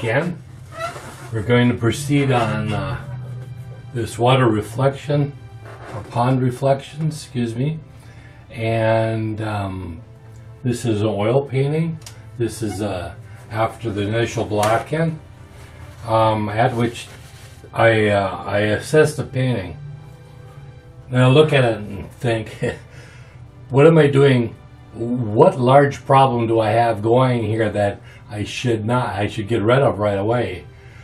again. We're going to proceed on this water reflection, or pond reflection, excuse me. And this is an oil painting. This is after the initial block-in, at which I assess the painting. And I look at it and think, what am I doing? What large problem do I have going here that I should get rid of right away?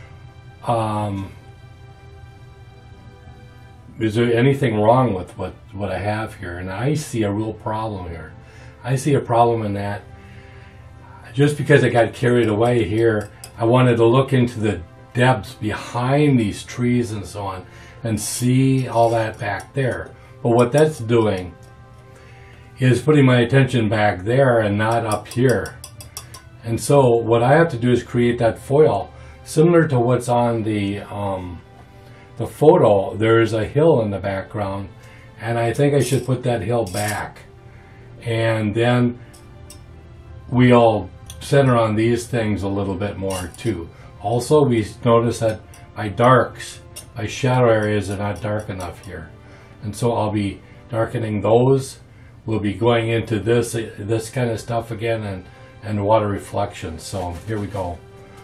Is there anything wrong with what I have here? And I see a real problem here. I see a problem in that just because I got carried away here, I wanted to look into the depths behind these trees and so on and see all that back there. But what that's doing is putting my attention back there and not up here. And so what I have to do is create that foil similar to what's on the photo. There's a hill in the background, and I think I should put that hill back, and then we'll center on these things a little bit more too. Also, we notice that my darks, my shadow areas are not dark enough here, and so I'll be darkening those. We'll be going into this kind of stuff again, and water reflection. So here we go.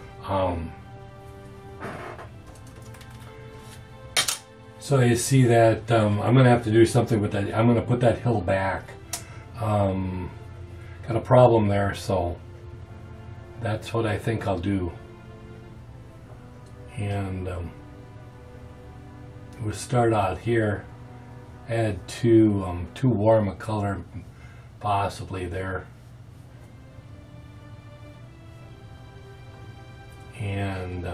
So you see that I'm going to have to do something with that. I'm going to put that hill back. Got a problem there, so that's what I think I'll do. And we'll start out here. Add too warm a color possibly there. And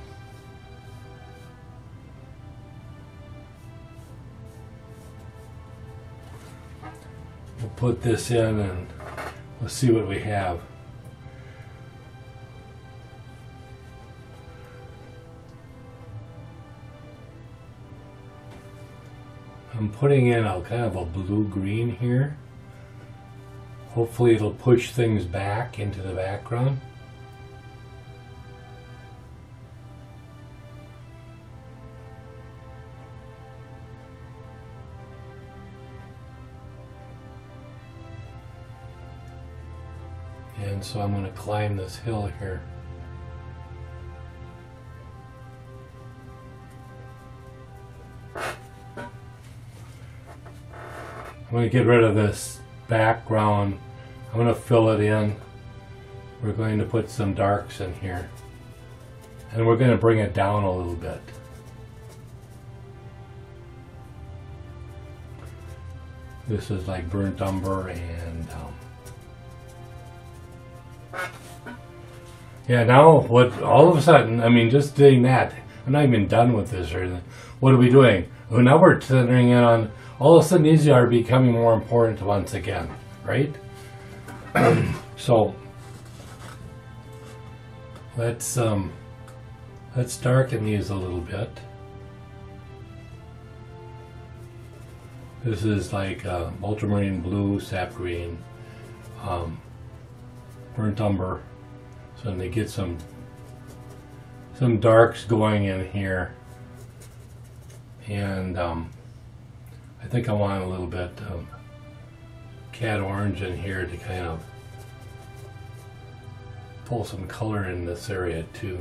we'll put this in and we'll see what we have. I'm putting in a kind of a blue-green here. Hopefully it'll push things back into the background. And so I'm going to climb this hill here. I'm going to get rid of this background. I'm going to fill it in. We're going to put some darks in here. And we're going to bring it down a little bit. This is like burnt umber and yeah, now what, all of a sudden, I mean, just doing that, I'm not even done with this or anything. What are we doing? Well, now we're centering in on, all of a sudden these are becoming more important once again, right? So let's darken these a little bit. This is like Ultramarine Blue, Sap Green, burnt umber. So they get some darks going in here, and I think I want a little bit of cad orange in here to kind of pull some color in this area too.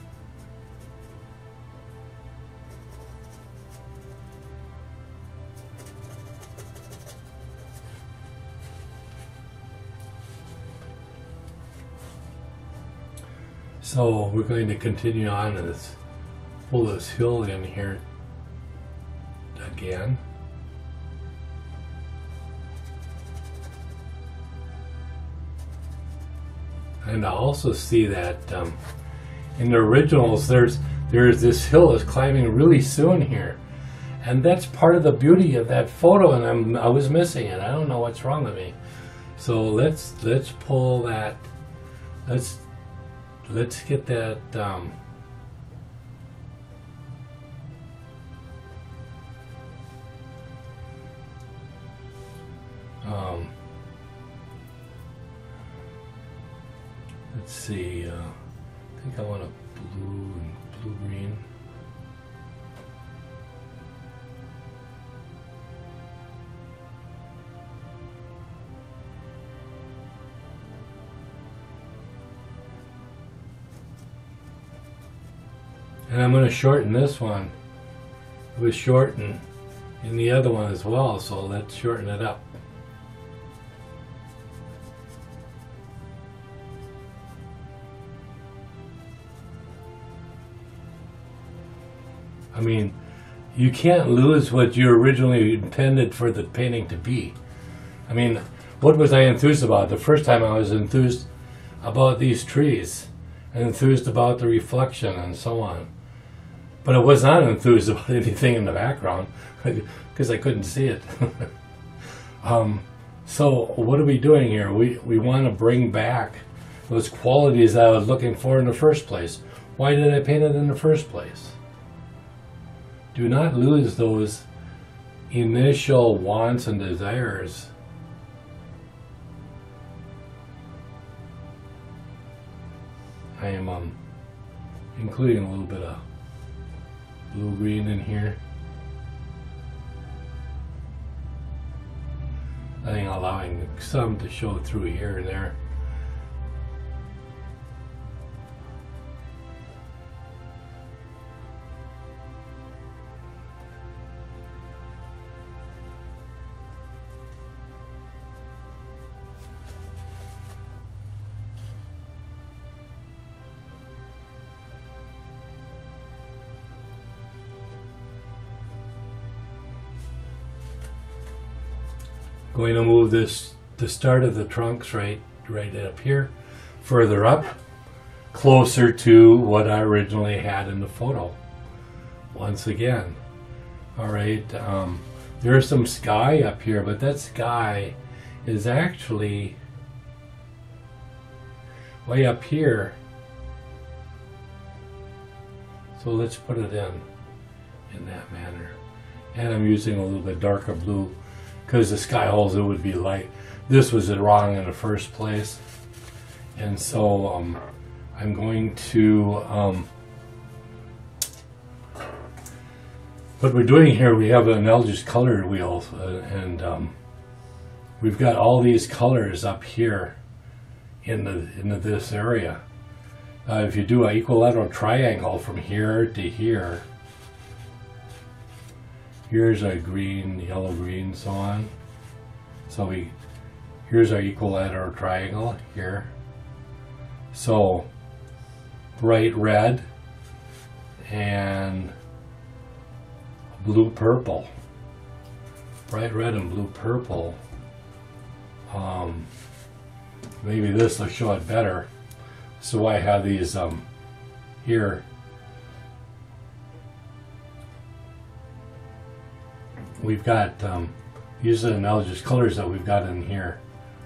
So we're going to continue on and pull this hill in here again. And I also see that in the originals there's this hill is climbing really soon here. And that's part of the beauty of that photo, and I was missing it. I don't know what's wrong with me. So let's pull that. Let's get that let's see, I think I want to blue and blue-green. And I'm going to shorten this one. It was shortened in the other one as well, so let's shorten it up. I mean, you can't lose what you originally intended for the painting to be. I mean, what was I enthused about? The first time I was enthused about these trees, and enthused about the reflection and so on. But I was not enthused about anything in the background because I couldn't see it. So what are we doing here? We want to bring back those qualities that I was looking for in the first place. Why did I paint it in the first place? Do not lose those initial wants and desires. I am including a little bit of blue-green in here. I think allowing some to show through here and there. Going to move this, the start of the trunks right up here, further up, closer to what I originally had in the photo. Once again, all right. There's some sky up here, but that sky is actually way up here. So let's put it in that manner. And I'm using a little bit darker blue, because the sky holes, it would be light. This was wrong in the first place. And so I'm going to, what we're doing here, we have an analogous color wheel, and we've got all these colors up here in this area. If you do an equilateral triangle from here to here, here's a green, yellow, green, so on. So here's our equilateral triangle here. So bright red and blue purple. Bright red and blue purple. Maybe this will show it better. So I have these here. We've got, these are the analogous colors that we've got in here.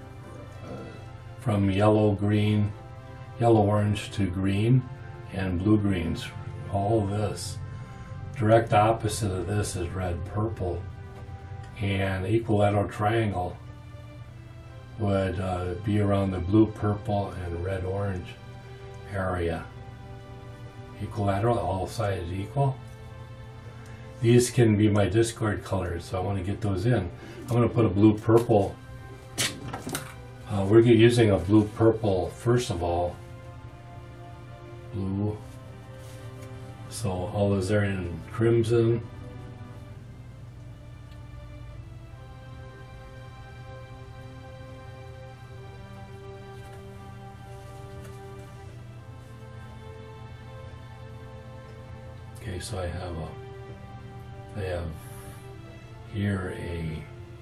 From yellow, green, yellow, orange to green, and blue greens. All this. Direct opposite of this is red, purple. And equilateral triangle would be around the blue, purple, and red, orange area. Equilateral, all sides equal. These can be my discord colors, so I want to get those in. I'm going to put a blue purple. We're using a blue purple first of all. Blue. So Alizarin Crimson. Okay, so I have here a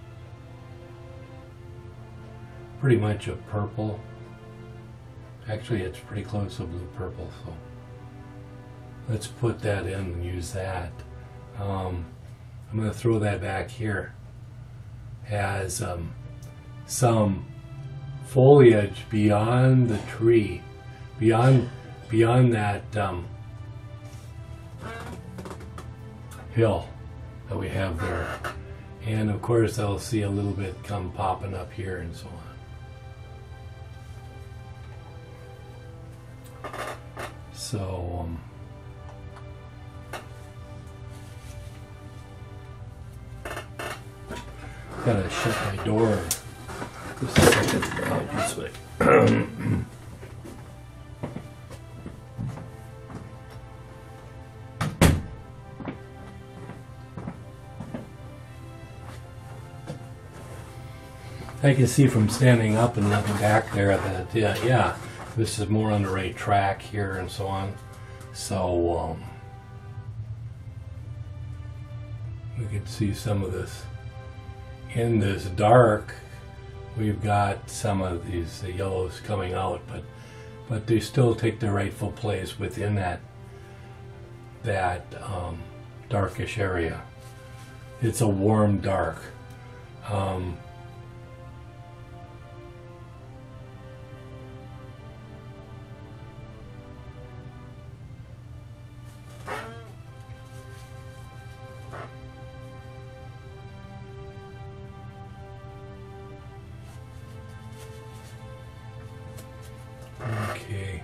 pretty much a purple. Actually, it's pretty close to blue purple, so let's put that in and use that. I'm going to throw that back here as some foliage beyond the tree, beyond that hill that we have there. And of course I'll see a little bit come popping up here and so on. So gotta shut my door just a second out this way. I can see from standing up and looking back there that yeah, this is more on the right track here and so on. So we can see some of this. In this dark, we've got some of these yellows coming out, but they still take their rightful place within that darkish area. It's a warm dark. Okay.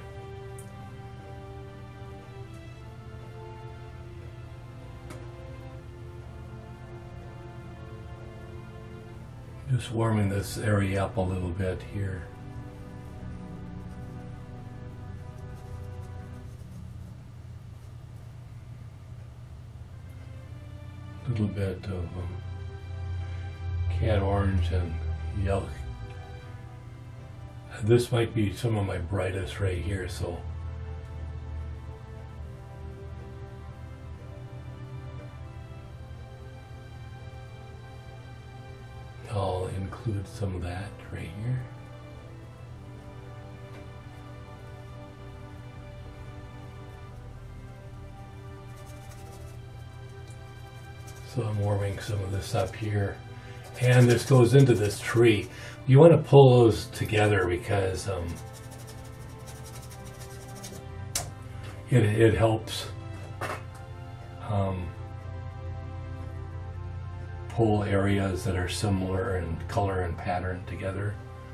Just warming this area up a little bit here. A little bit of cat orange and yellow. This might be some of my brightest right here, so I'll include some of that right here. So I'm warming some of this up here. And this goes into this tree. You want to pull those together because it helps pull areas that are similar in color and pattern together.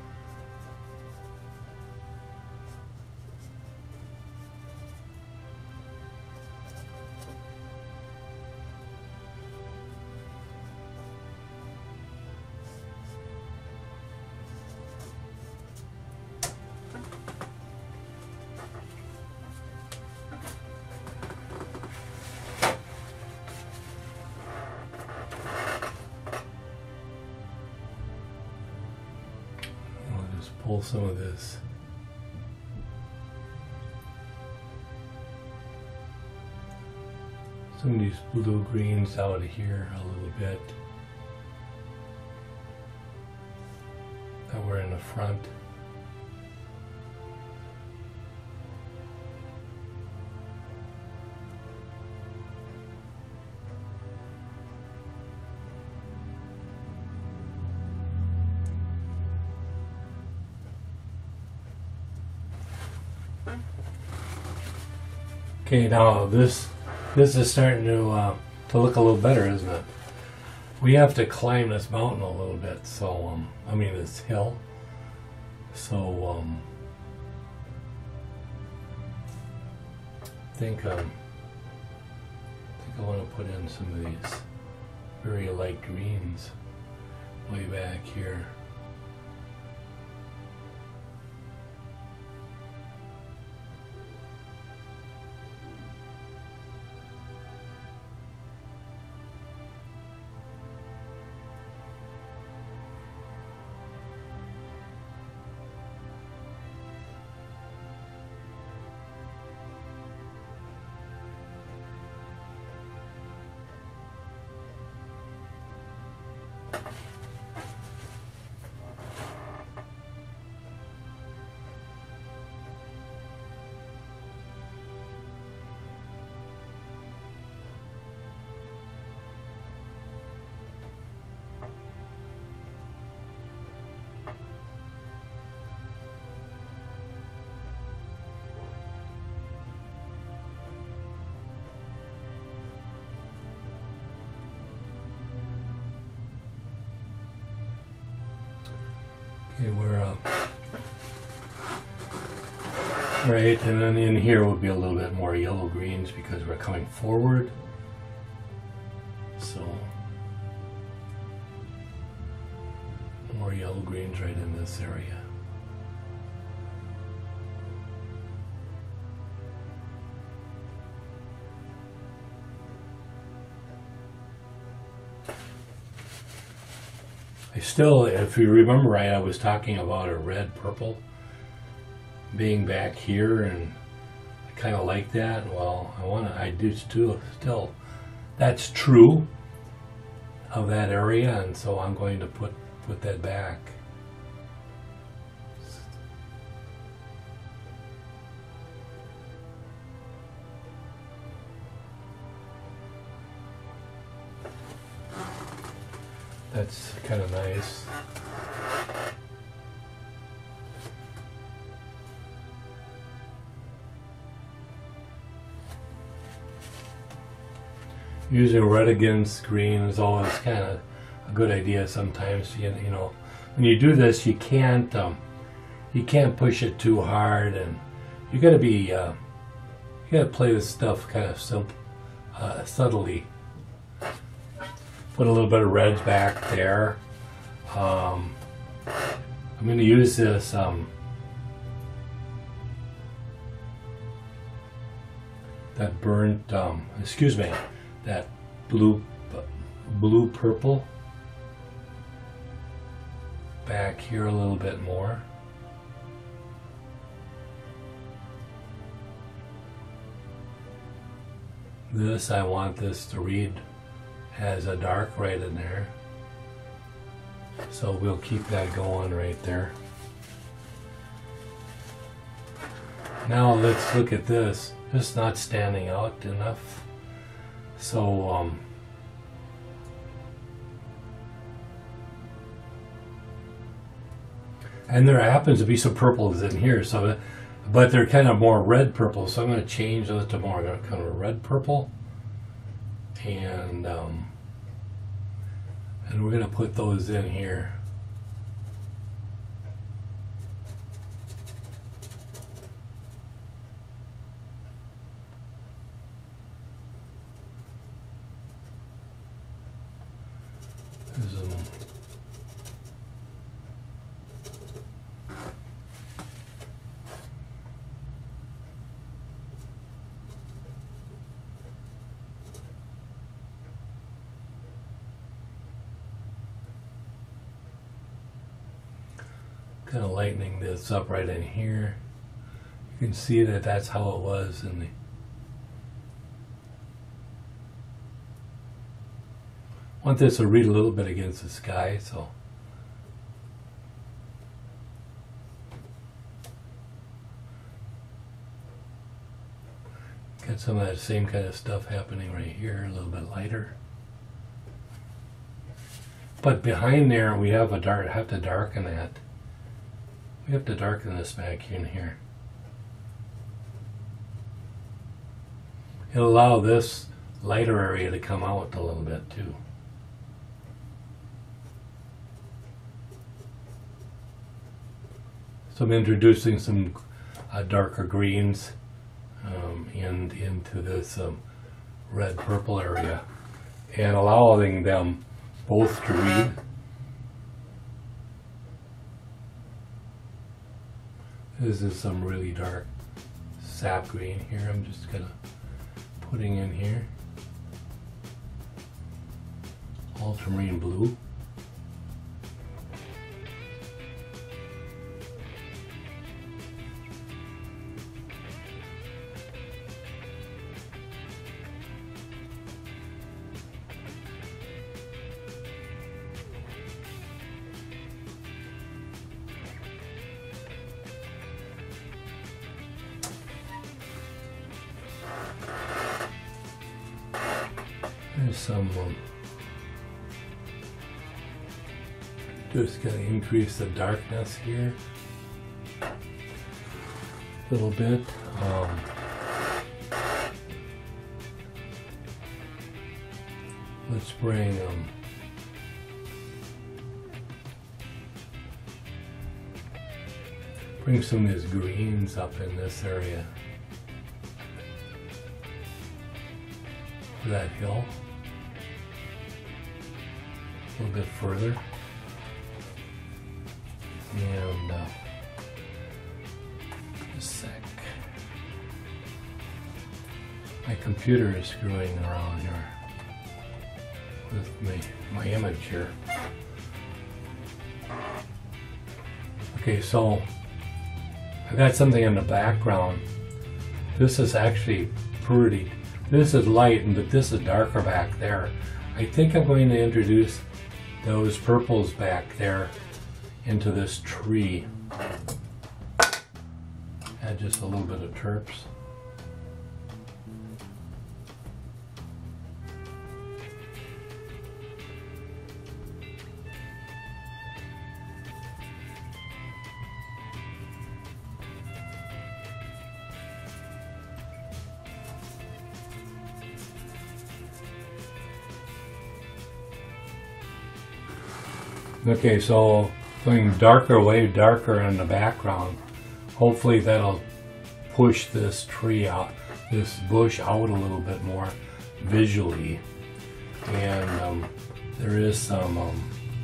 Pull some of this. Some of these blue greens out of here a little bit that were in the front. Okay, now this is starting to look a little better, isn't it? We have to climb this mountain a little bit, so I mean this hill. So I think I want to put in some of these very light greens way back here. Okay, Right, and then in here will be a little bit more yellow greens because we're coming forward. So more yellow greens right in this area. I still, if you remember right, I was talking about a red purple being back here, and I kind of like that. Well, I do still, that's true of that area, and so I'm going to put that back. That's kind of nice. Using red against green is always kind of a good idea sometimes. You know, when you do this, you can't push it too hard, and you got to be you got to play this stuff kind of subtly. Put a little bit of reds back there. I'm going to use this that burnt, excuse me, that blue purple back here a little bit more. This, I want this to read as a dark right in there. So we'll keep that going right there. Now let's look at this. It's not standing out enough. So and there happens to be some purples in here, so but they're kind of more red purple, so I'm going to change those to more kind of red purple, and we're going to put those in here. Kind of lightening this up right in here. You can see that that's how it was in the want this to read a little bit against the sky, so got some of that same kind of stuff happening right here, a little bit lighter. But behind there we have a have to darken that. We have to darken this back in here. It'll allow this lighter area to come out a little bit too. So I'm introducing some darker greens into this red purple area and allowing them both to read. This is some really dark sap green here. I'm just gonna putting in here. Ultramarine blue. There's some, just going to increase the darkness here a little bit. Let's bring bring some of these greens up in this area. For that hill. A little bit further. And a sec. My computer is screwing around here with my image here. Okay, so I've got something in the background. This is actually pretty. This is light, but this is darker back there. I think I'm going to introduce those purples back there into this tree. Add just a little bit of terps. Okay, so going darker, way darker in the background. Hopefully that'll push this tree out, this bush out a little bit more visually. And there is some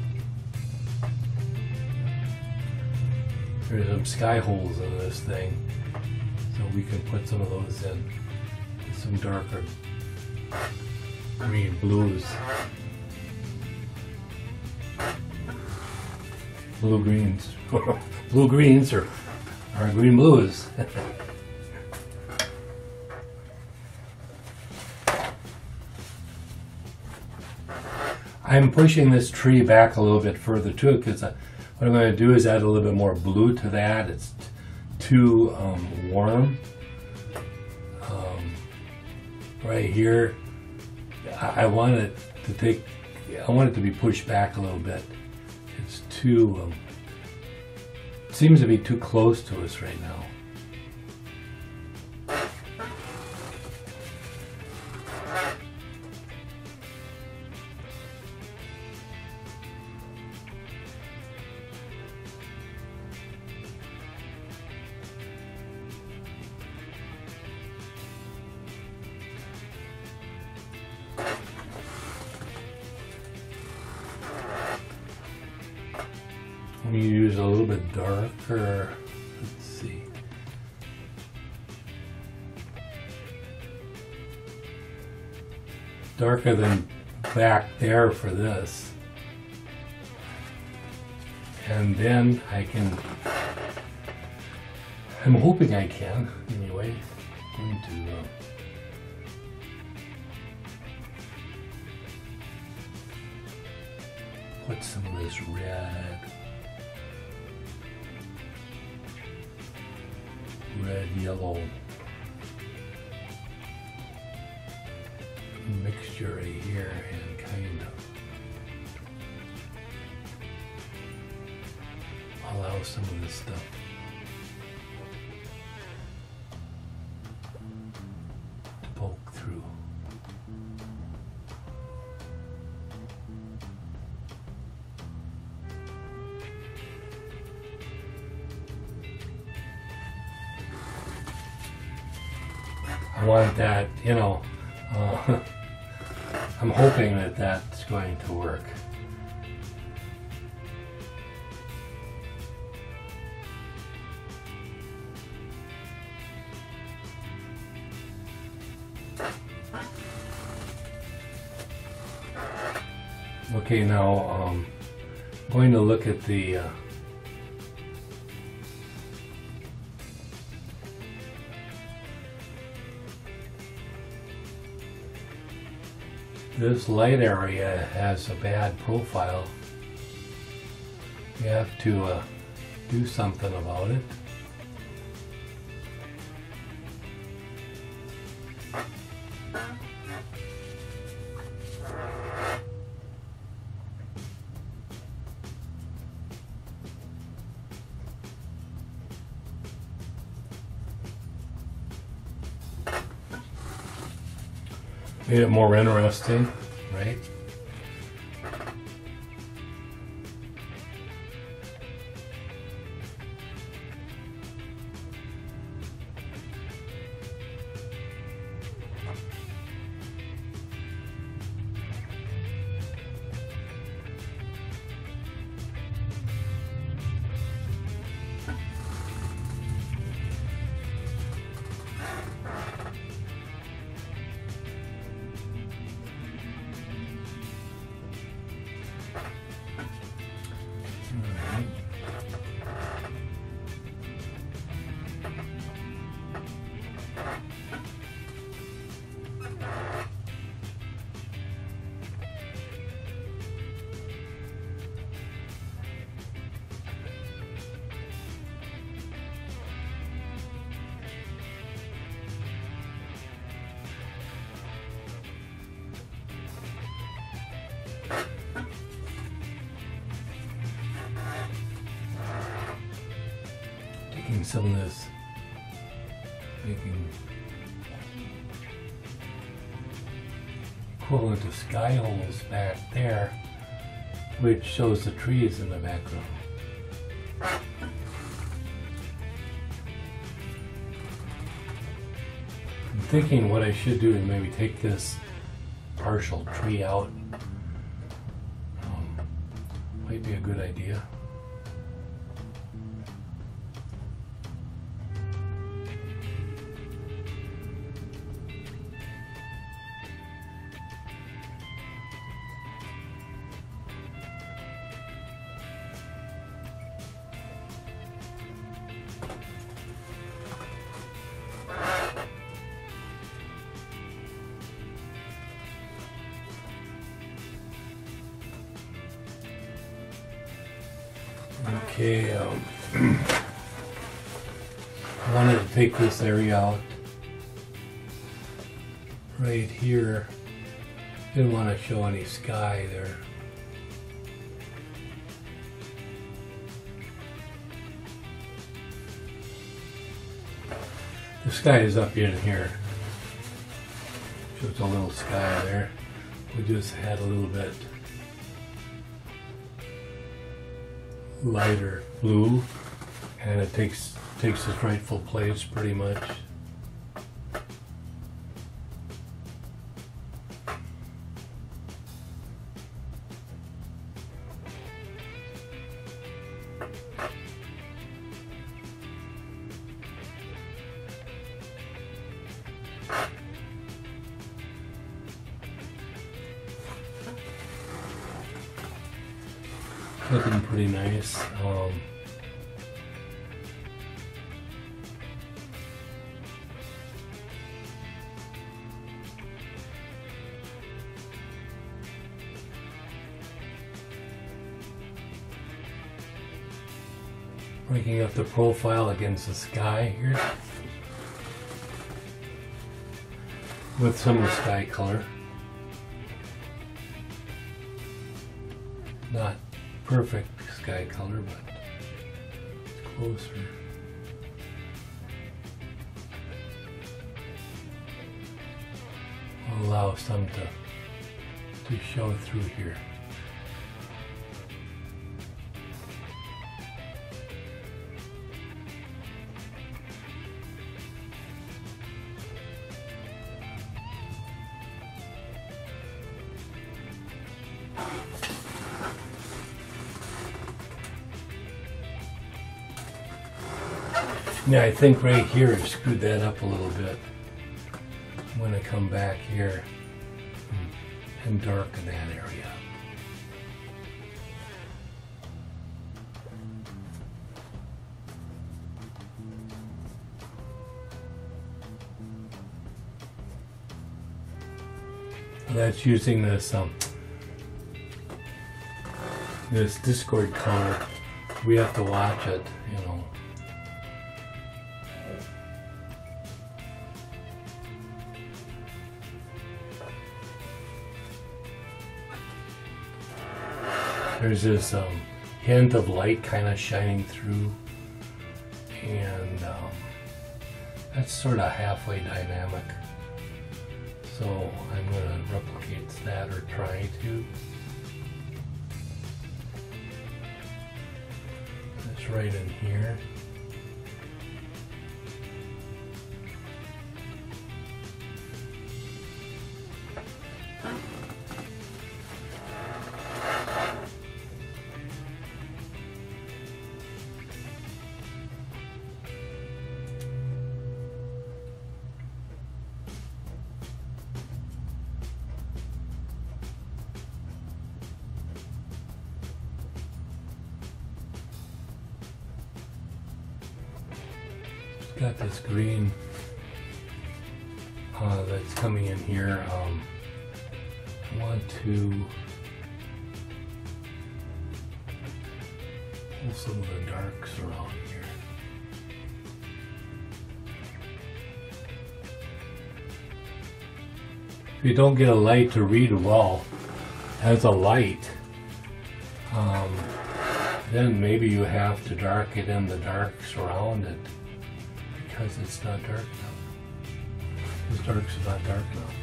there's some sky holes in this thing, so we can put some of those in. Some darker green blues. Blue greens. Blue greens are green blues. I'm pushing this tree back a little bit further too, because what I'm going to do is add a little bit more blue to that. It's too warm. Right here, I want it to be pushed back a little bit. It's too, seems to be too close to us right now. We use a little bit darker, let's see. Darker than back there for this. And then I can, I'm hoping I can, anyway. I'm going to put some of this red yellow mixture right here and kind of allow some of this stuff to poke through. I want that, you know, I'm hoping that that's going to work. Okay, now I'm going to look at the this light area has a bad profile. We have to do something about it. Made it more interesting, right? using some of this, making equivalent to sky holes back there, which shows the trees in the background. I'm thinking what I should do is maybe take this partial tree out. Might be a good idea. Okay, I wanted to take this area out right here. Didn't want to show any sky there. The sky is up in here. Shows a little sky there. We just had a little bit lighter blue, and it takes its rightful place pretty much. Looking pretty nice. Breaking up the profile against the sky here with some of the sky color. Not perfect sky color, but it's closer. I'll allow some to show through here. Yeah, I think right here I screwed that up a little bit. I'm going to come back here and darken that area. That's using this this Discord color. We have to watch it, you know. There's this hint of light kind of shining through, and that's sort of halfway dynamic. So I'm going to replicate that, or try to. That's right in here. Got this green that's coming in here. I want to pull some of the darks around here. If you don't get a light to read well, as a light, Then maybe you have to dark it in the darks around it because it's not dark enough. This dark's not dark enough.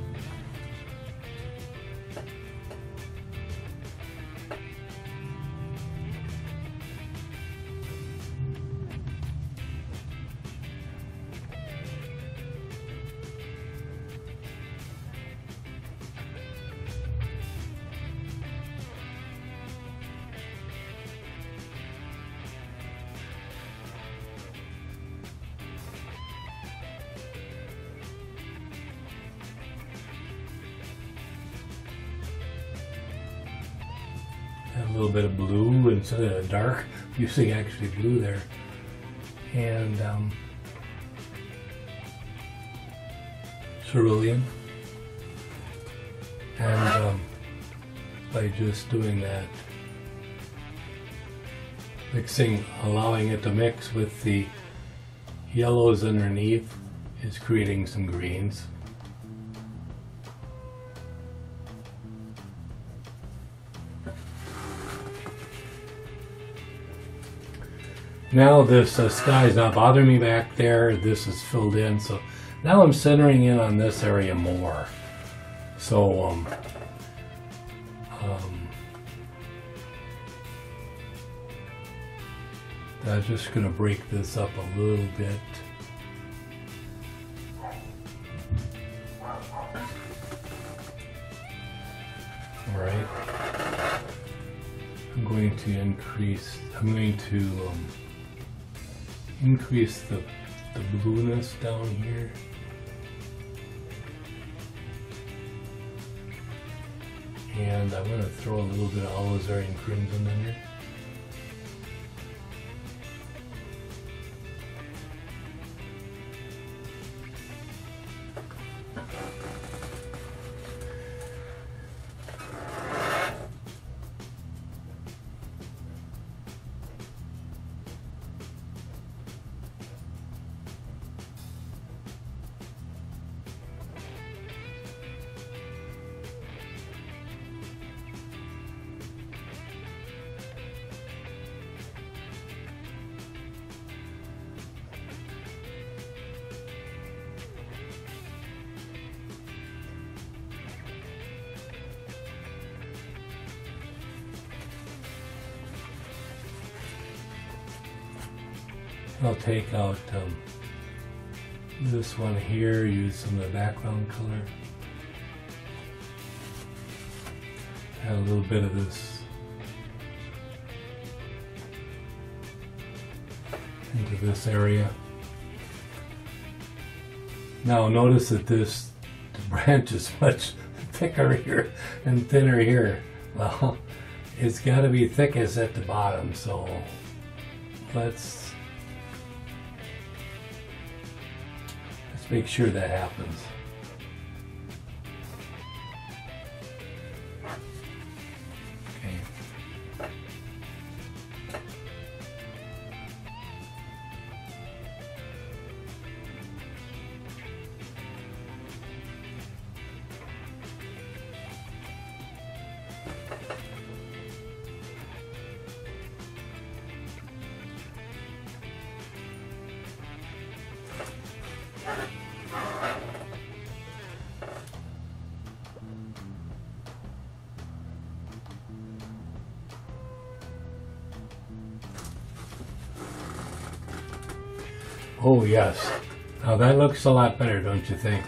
A little bit of blue instead of dark, using actually blue there, and cerulean, and by just doing that, mixing, allowing it to mix with the yellows underneath, is creating some greens. Now this sky is not bothering me back there. This is filled in, so now I'm centering in on this area more. So I'm just going to break this up a little bit. All right. I'm going to increase the blueness down here. And I'm going to throw a little bit of Alizarin Crimson in there. I'll take out this one here, use some of the background color. Add a little bit of this into this area. Now notice that the branch is much thicker here and thinner here. Well, it's got to be thickest at the bottom, so let's make sure that happens. Okay. Oh yes, now that looks a lot better, don't you think?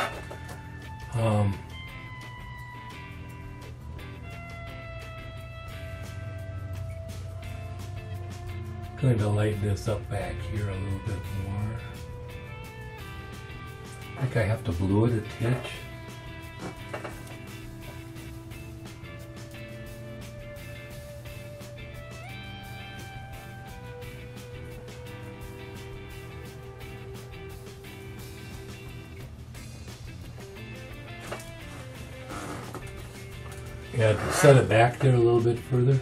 Going to lighten this up back here a little bit more. I think I have to blue it a titch. Yeah, to set it back there a little bit further.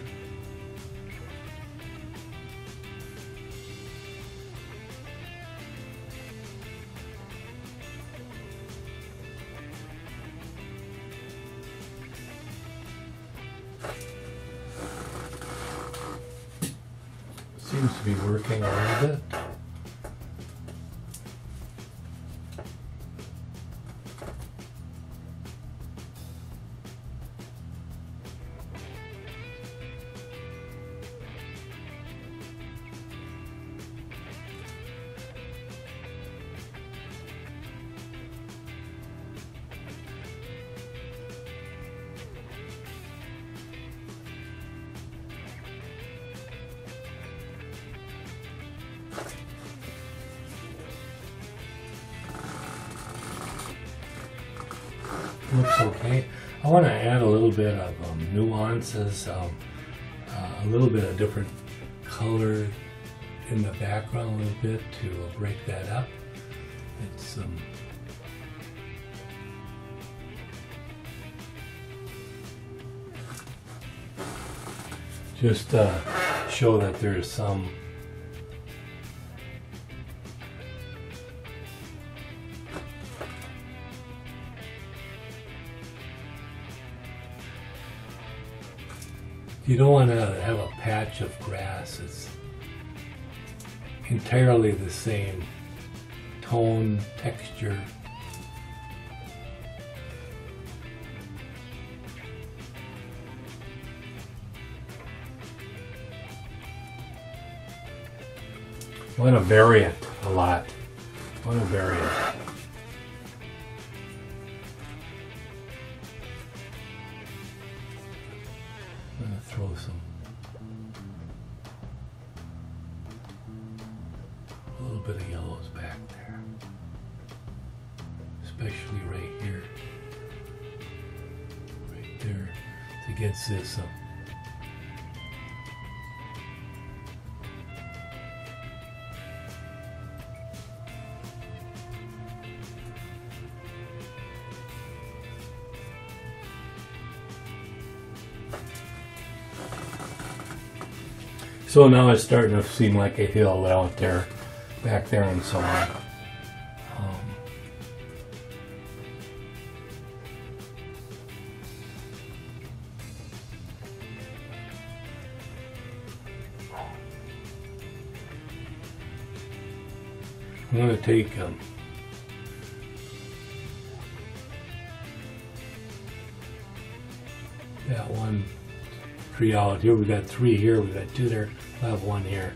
seems to be working a little bit. Looks okay. I want to add a little bit of nuances, a little bit of different color in the background a little bit to break that up. It's just show that there's some you don't want to have a patch of grass. It's entirely the same tone, texture. I want to vary it a lot. I want to vary it. I'm going to throw a little bit of yellows back there, especially right here, right there, to get this So now it's starting to seem like a hill out there, back there, and so on. I'm going to take that one tree out here. We got 3 here. We got 2 there. We'll have 1 here.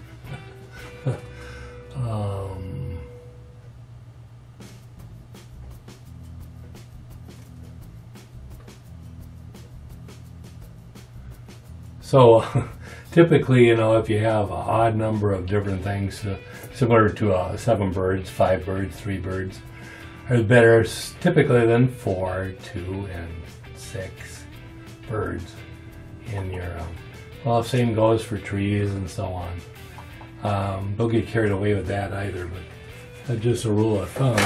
So typically, you know, if you have an odd number of different things, similar to 7 birds, 5 birds, 3 birds, are better typically than 4, 2, and 6 birds in your well, same goes for trees and so on. Don't get carried away with that either, but that's just a rule of thumb.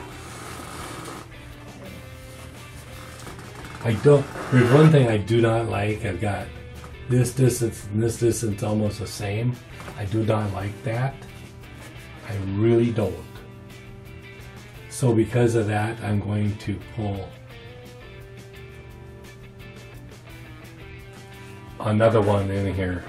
There's one thing I do not like. I've got this distance and this distance almost the same. I do not like that. I really don't. So because of that, I'm going to pull another one in here.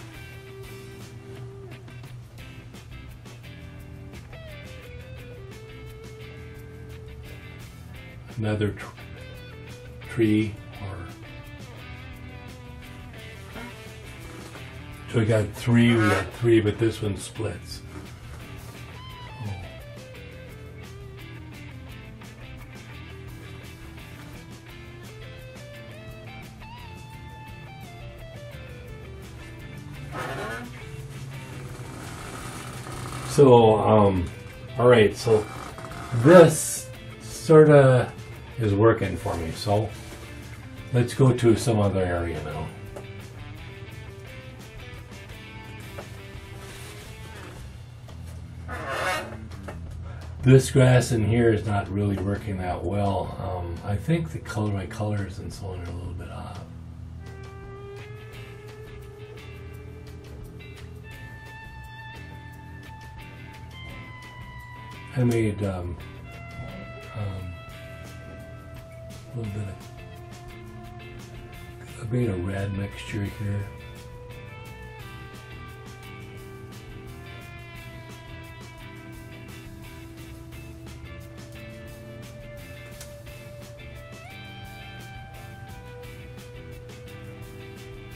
Another tree, or so we got 3, but this one splits. So, all right, so this sort of is working for me. So let's go to some other area now. This grass in here is not really working that well. I think my colors and so on are a little bit off. I made a little bit of, I made a red mixture here.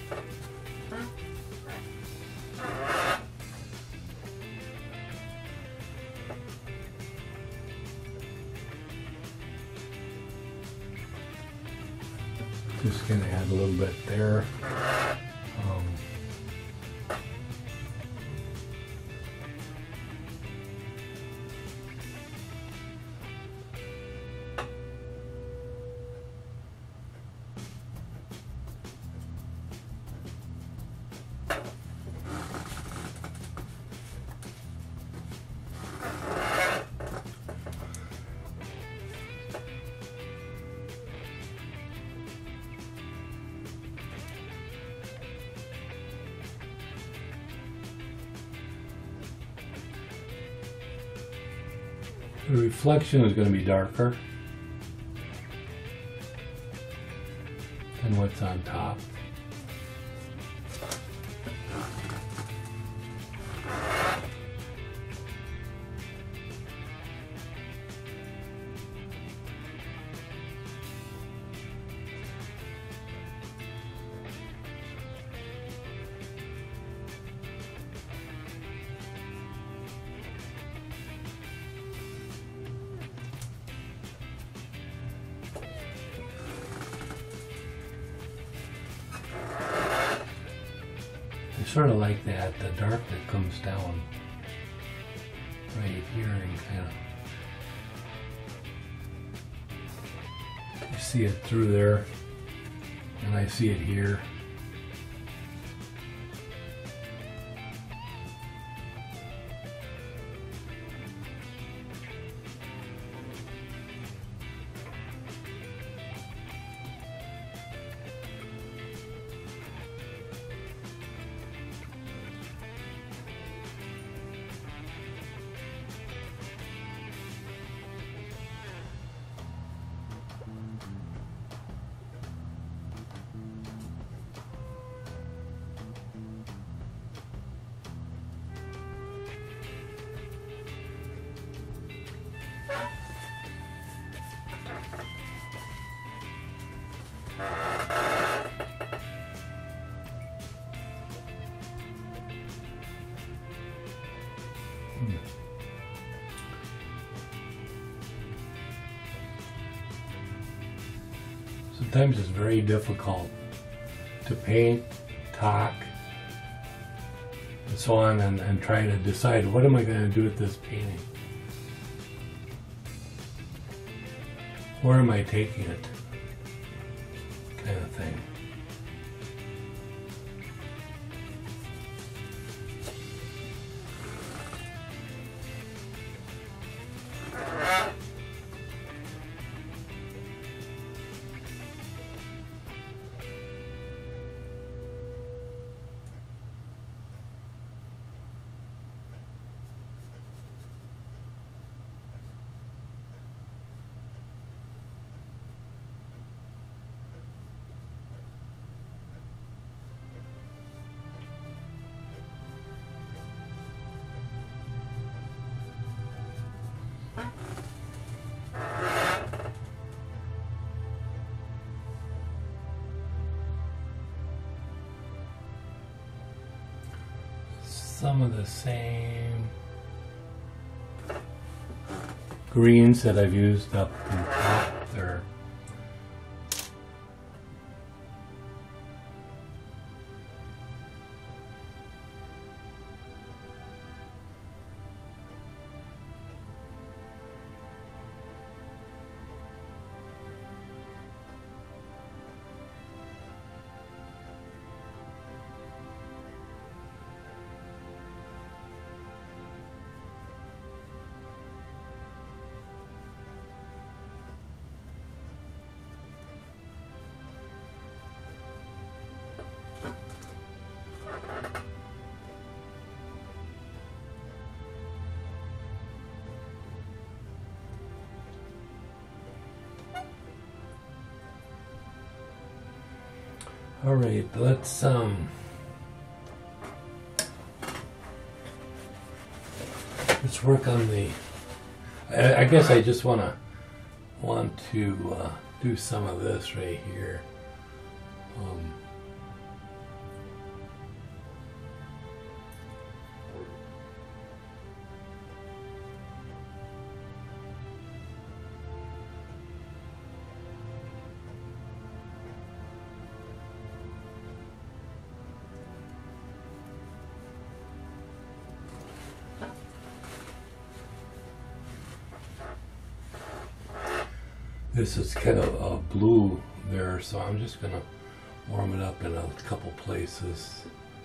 Just gonna add a little bit there. The reflection is going to be darker than what's on top. Sort of like that, the dark that comes down right here and kind of, you see it through there, and I see it here. Sometimes it's very difficult to paint, talk, and so on, and try to decide what am I going to do with this painting? Where am I taking it? Kind of thing. Some of the same greens that I've used up in the top there. All right, let's work on the. I guess I just want to do some of this right here. This is kind of a blue there, so I'm just going to warm it up in a couple places.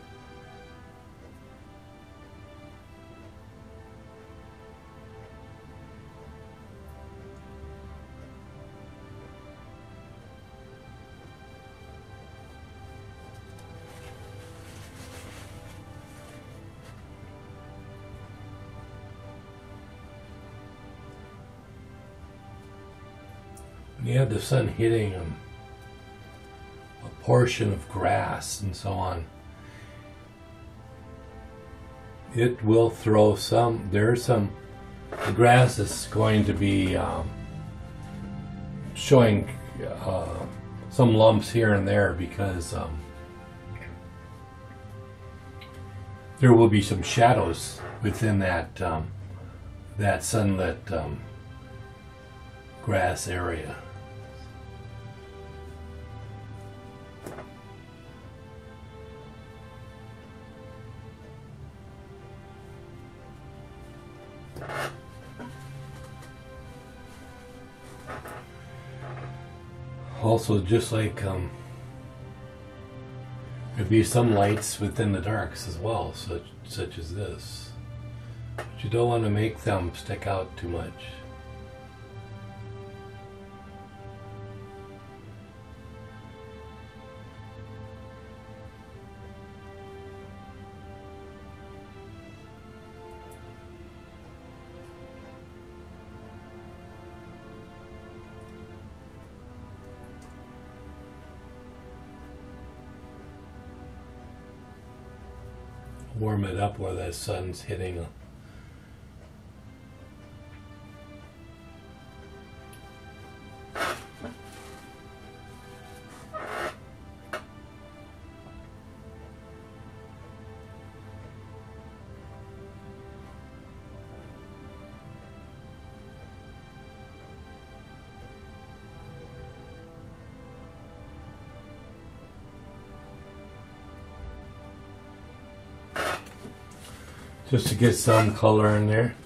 When you have the sun hitting a portion of grass and so on, it will throw some, the grass is going to be showing some lumps here and there because there will be some shadows within that that sunlit grass area. Also, just like there'd be some lights within the darks as well, such as this. But you don't want to make them stick out too much. Warm it up where the sun's hitting. Just to get some color in there.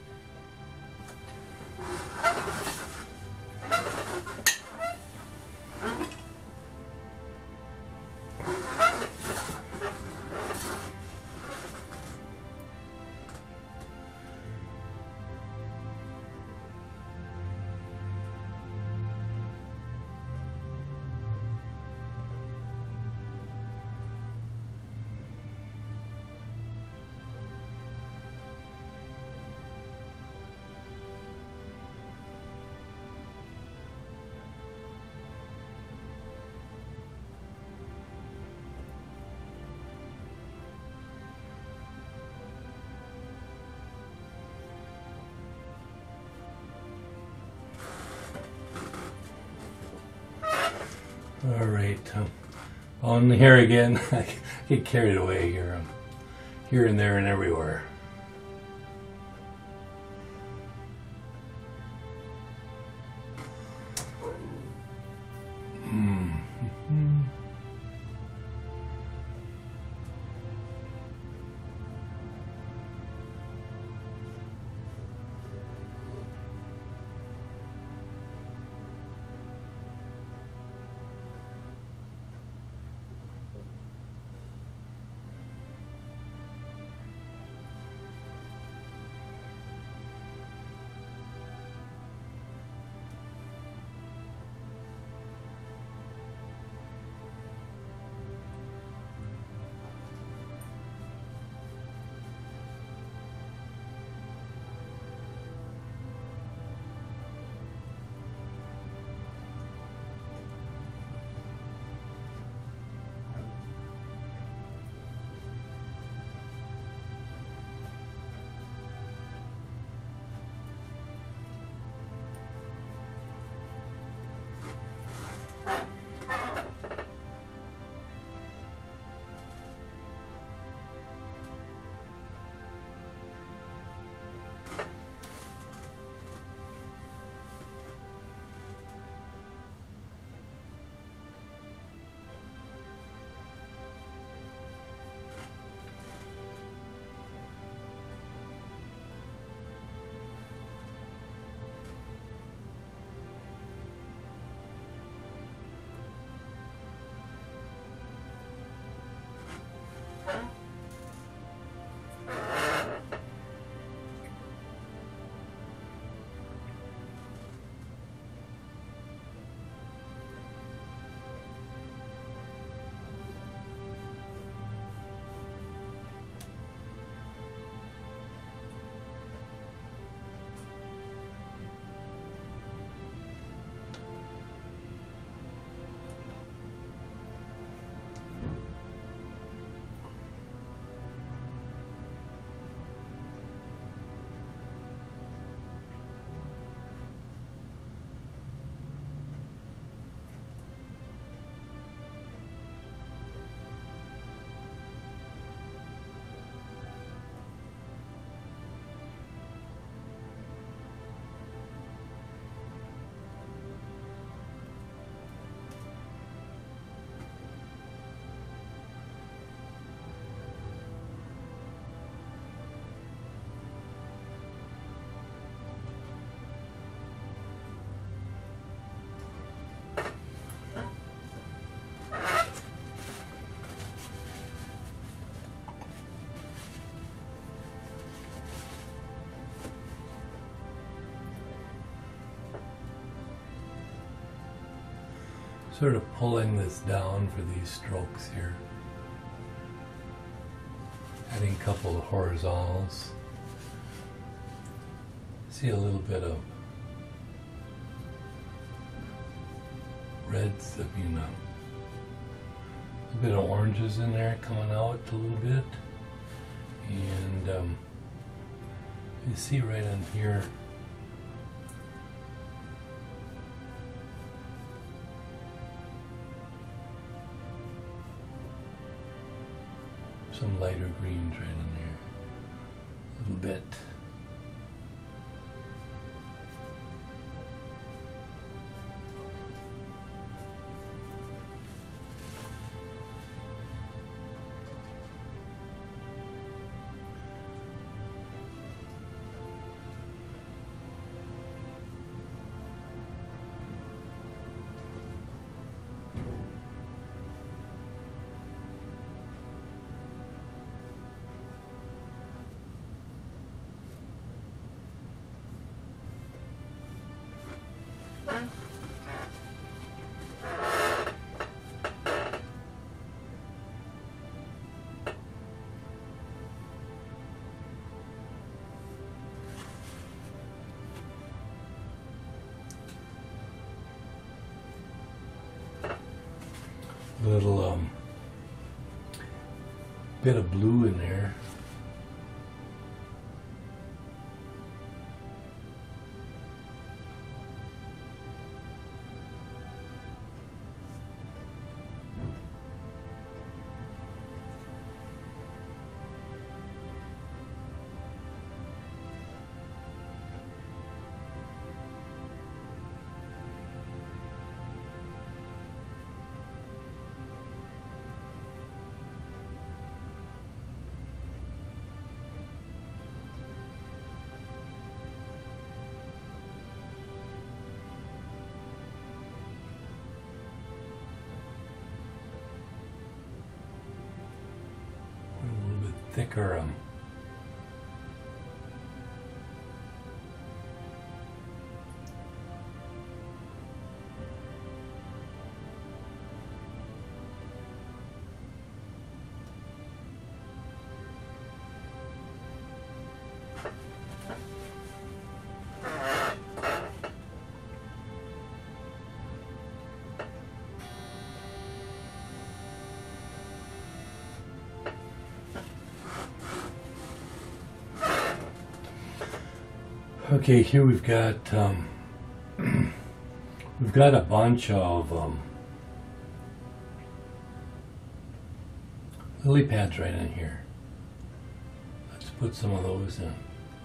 All right, on here again. I get carried away here, here and there and everywhere. Sort of pulling this down for these strokes here. Adding a couple of horizontals. See a little bit of reds, a bit of oranges in there coming out a little bit. And you see right in here, some lighter greens right in there, a little bit. Little bit of blue in there. Thicker Okay, here we've got a bunch of lily pads right in here. Let's put some of those in.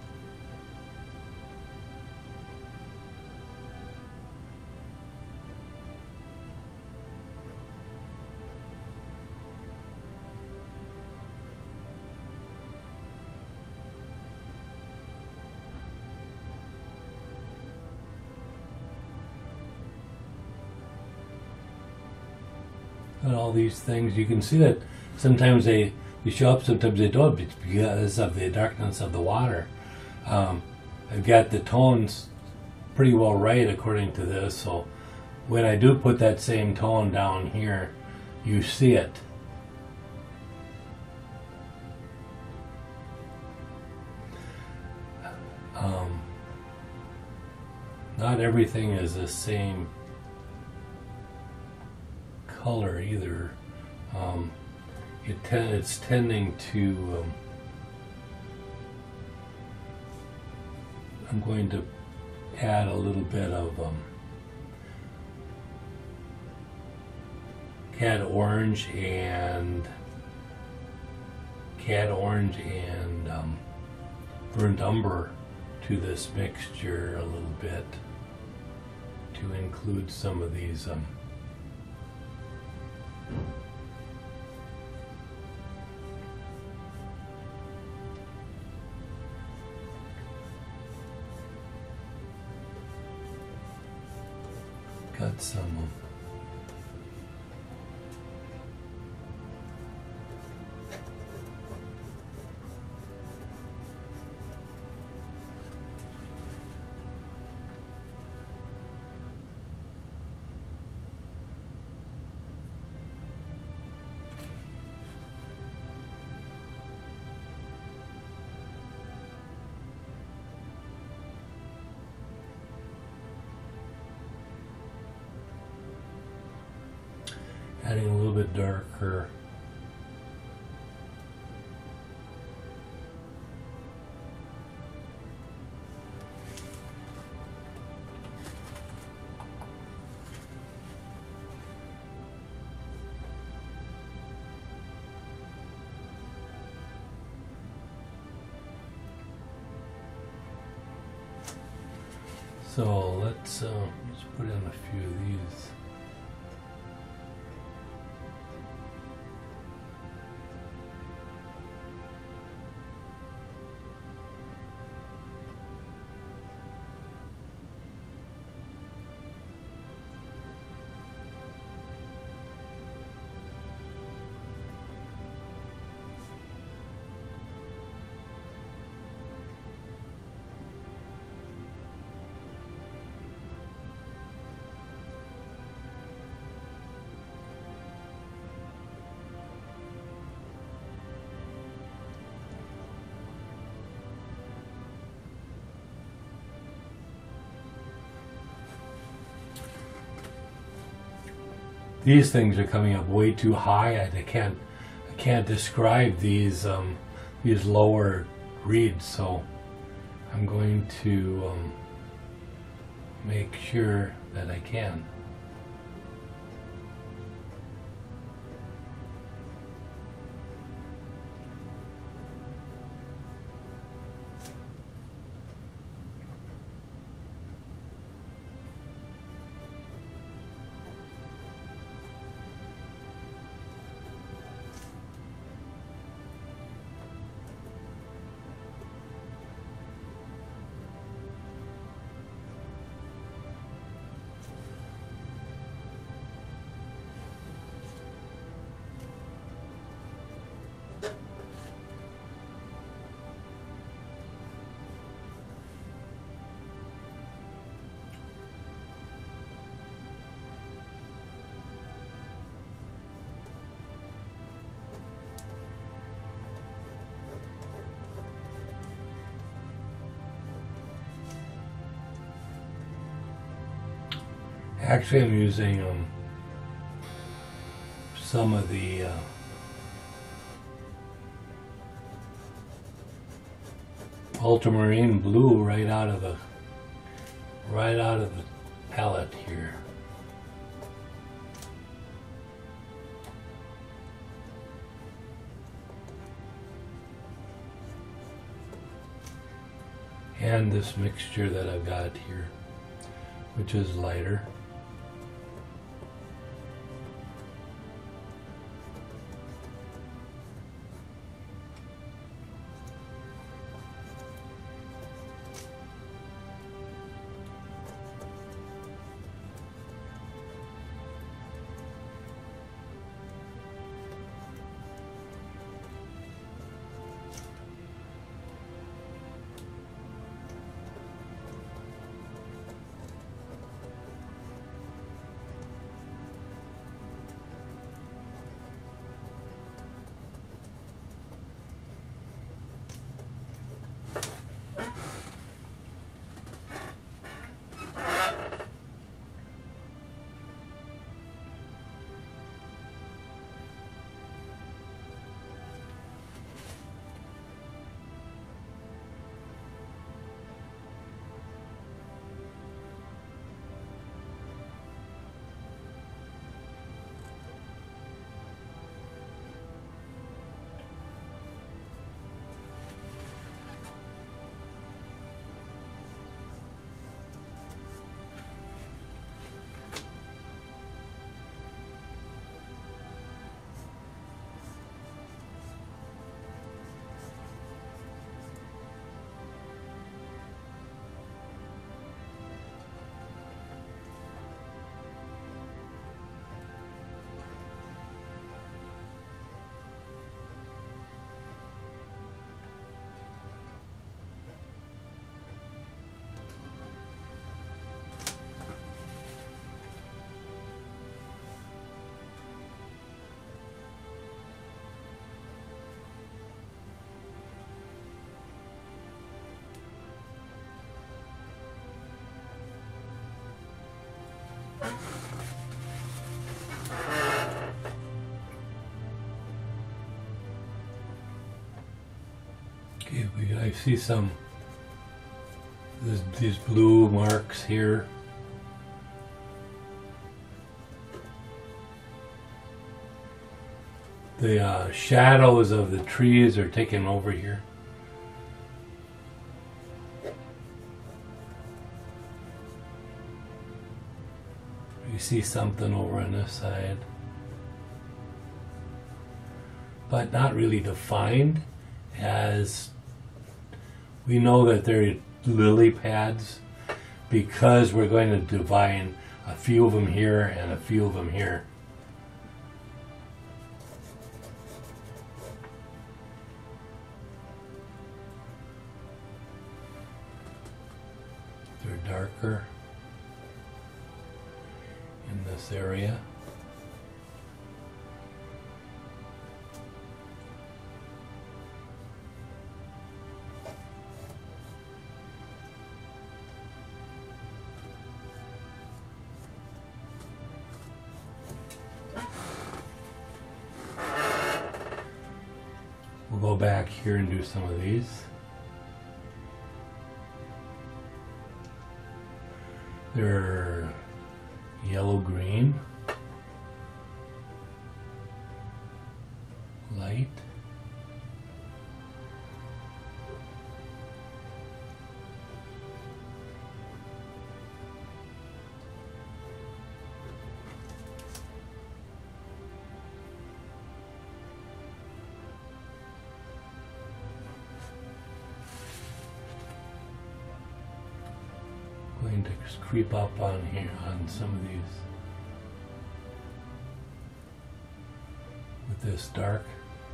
And all these things, you can see that sometimes they show up, sometimes they don't, because of the darkness of the water. I've got the tones pretty well right according to this, so when I do put that same tone down here, you see it. Not everything is the same color either. It's tending to I'm going to add a little bit of cad orange and burnt umber to this mixture a little bit to include some of these got some bit darker. So let's put in a few of these. These things are coming up way too high. I can't describe these lower reeds, so I'm going to make sure that I can. Actually, I'm using some of the Ultramarine Blue right out of the palette here. And this mixture that I've got here, which is lighter. Okay, I see these blue marks here. The shadows of the trees are taking over here. You see something over on this side, but not really defined, as we know that they're lily pads because we're going to divine a few of them here and a few of them here. They're darker in this area. We'll go back here and do some of these. They're yellow-green, light, going to creep up on here on some of these with this dark.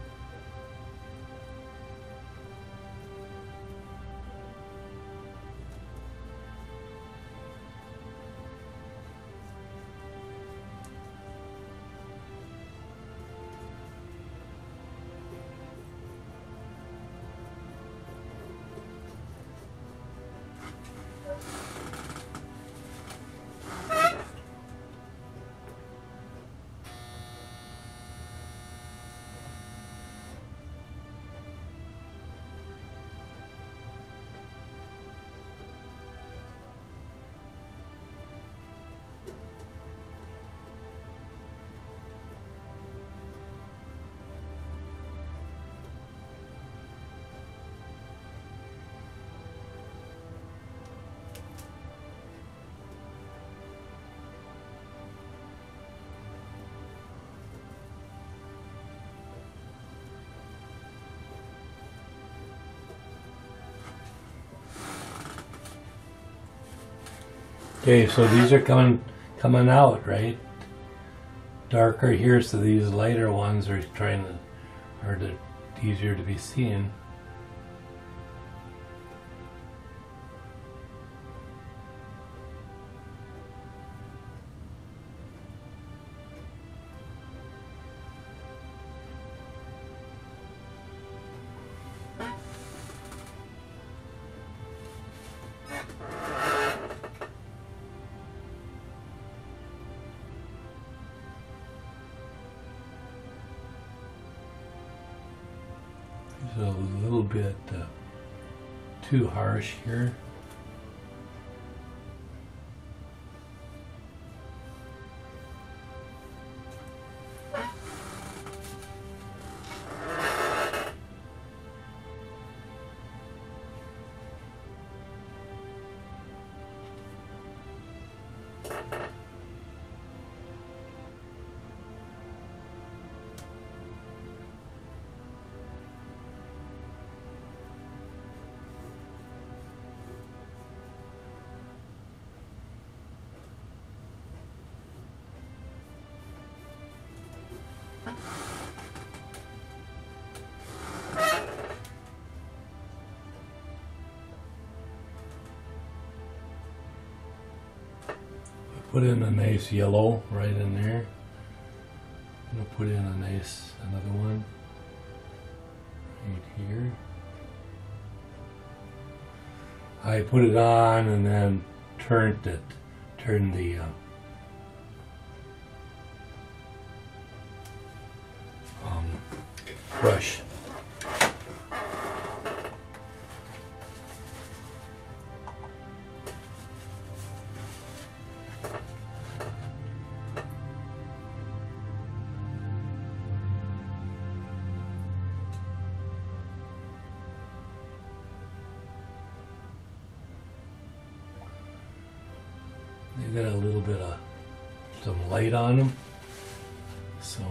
Okay, so these are coming out, right? Darker here, so these lighter ones are easier to be seen. A little bit too harsh here. Put in a nice yellow right in there. I'm gonna put in another one right here. I put it on and then turned the brush. got a little bit of some light on them. So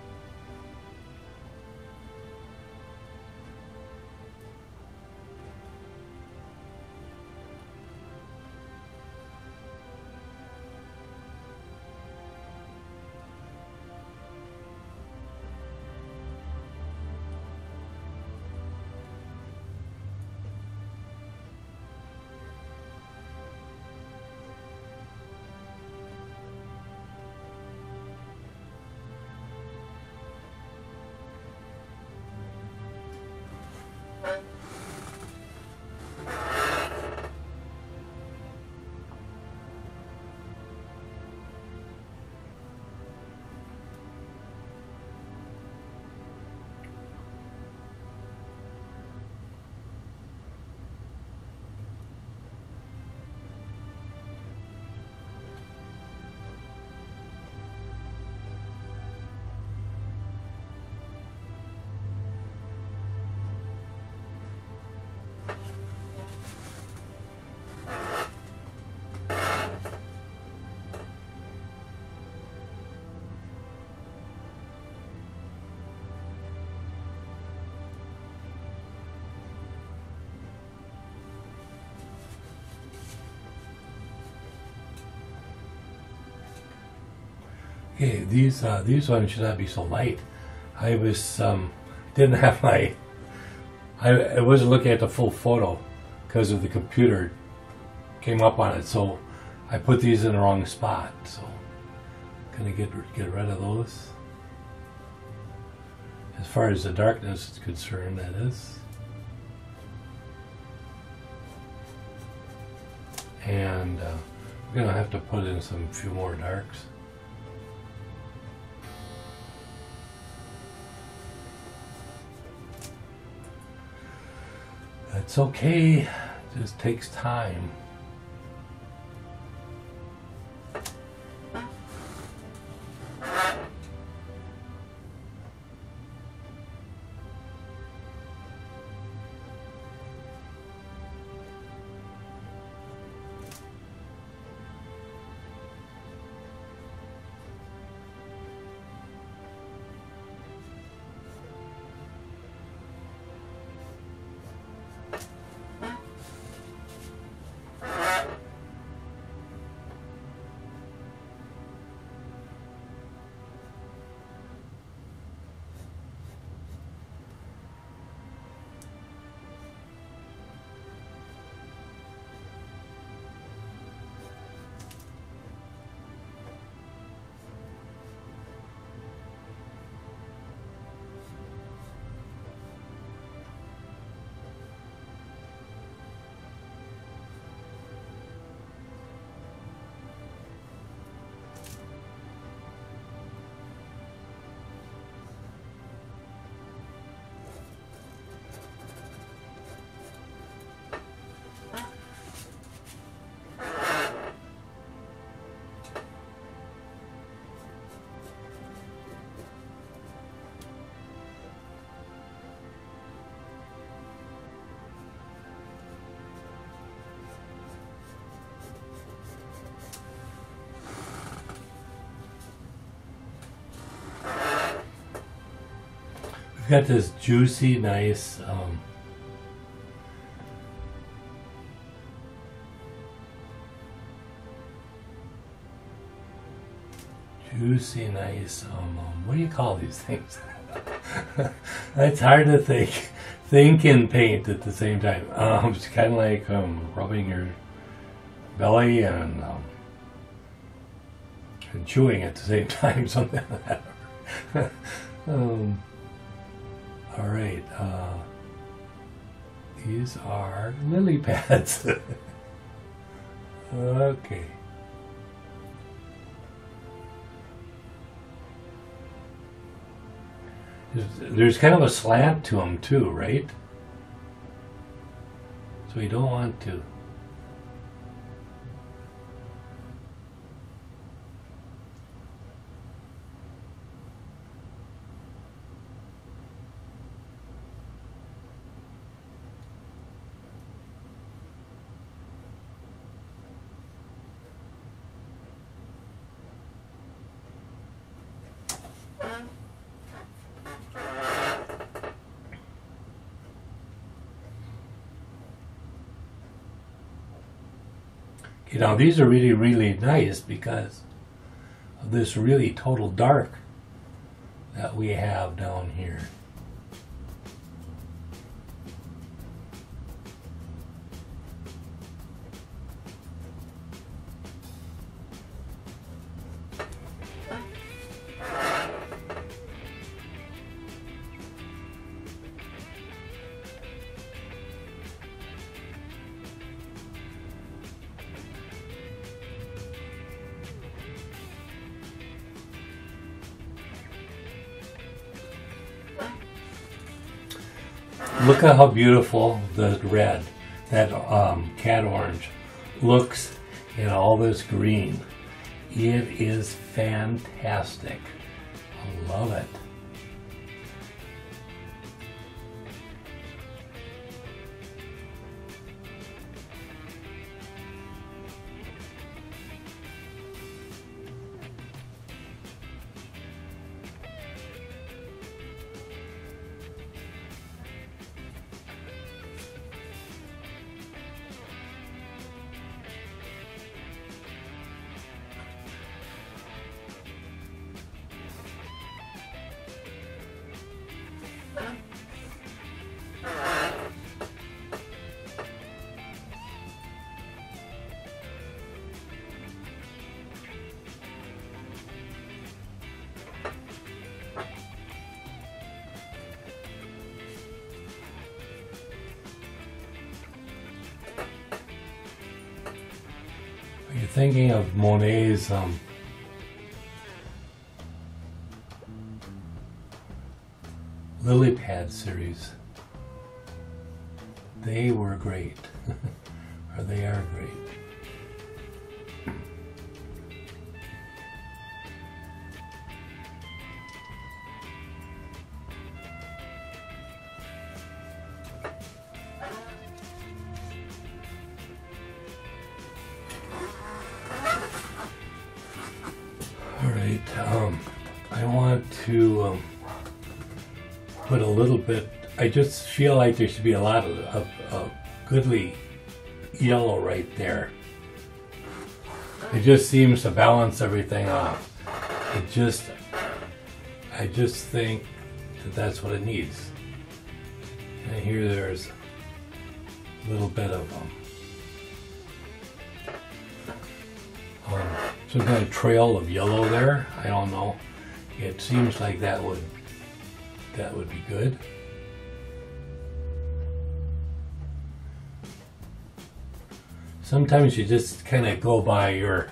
okay, these ones should not be so light. I was didn't have my I wasn't looking at the full photo because of the computer came up on it, so I put these in the wrong spot. So gonna get rid of those. As far as the darkness is concerned, that is. And we're gonna have to put in some few more darks. It's okay, it just takes time. Got this juicy, nice what do you call these things? It's hard to think and paint at the same time. It's kind of like rubbing your belly and chewing at the same time, something like that. All right, these are lily pads. Okay. There's kind of a slant to them too, right? So you don't want to. You know, these are really, really nice because of this really total dark that we have down here. Look at how beautiful the red, that cat orange, looks in all this green. It is fantastic. I love it. Are you thinking of Monet's lily pad series? They were great, or they are great. Alright, I want to put a little bit, I just feel like there should be a lot of goodly yellow right there. It just seems to balance everything off. I just think that that's what it needs. And here there's a little bit of some kind of trail of yellow there. I don't know. It seems like that would be good. Sometimes you just kind of go by your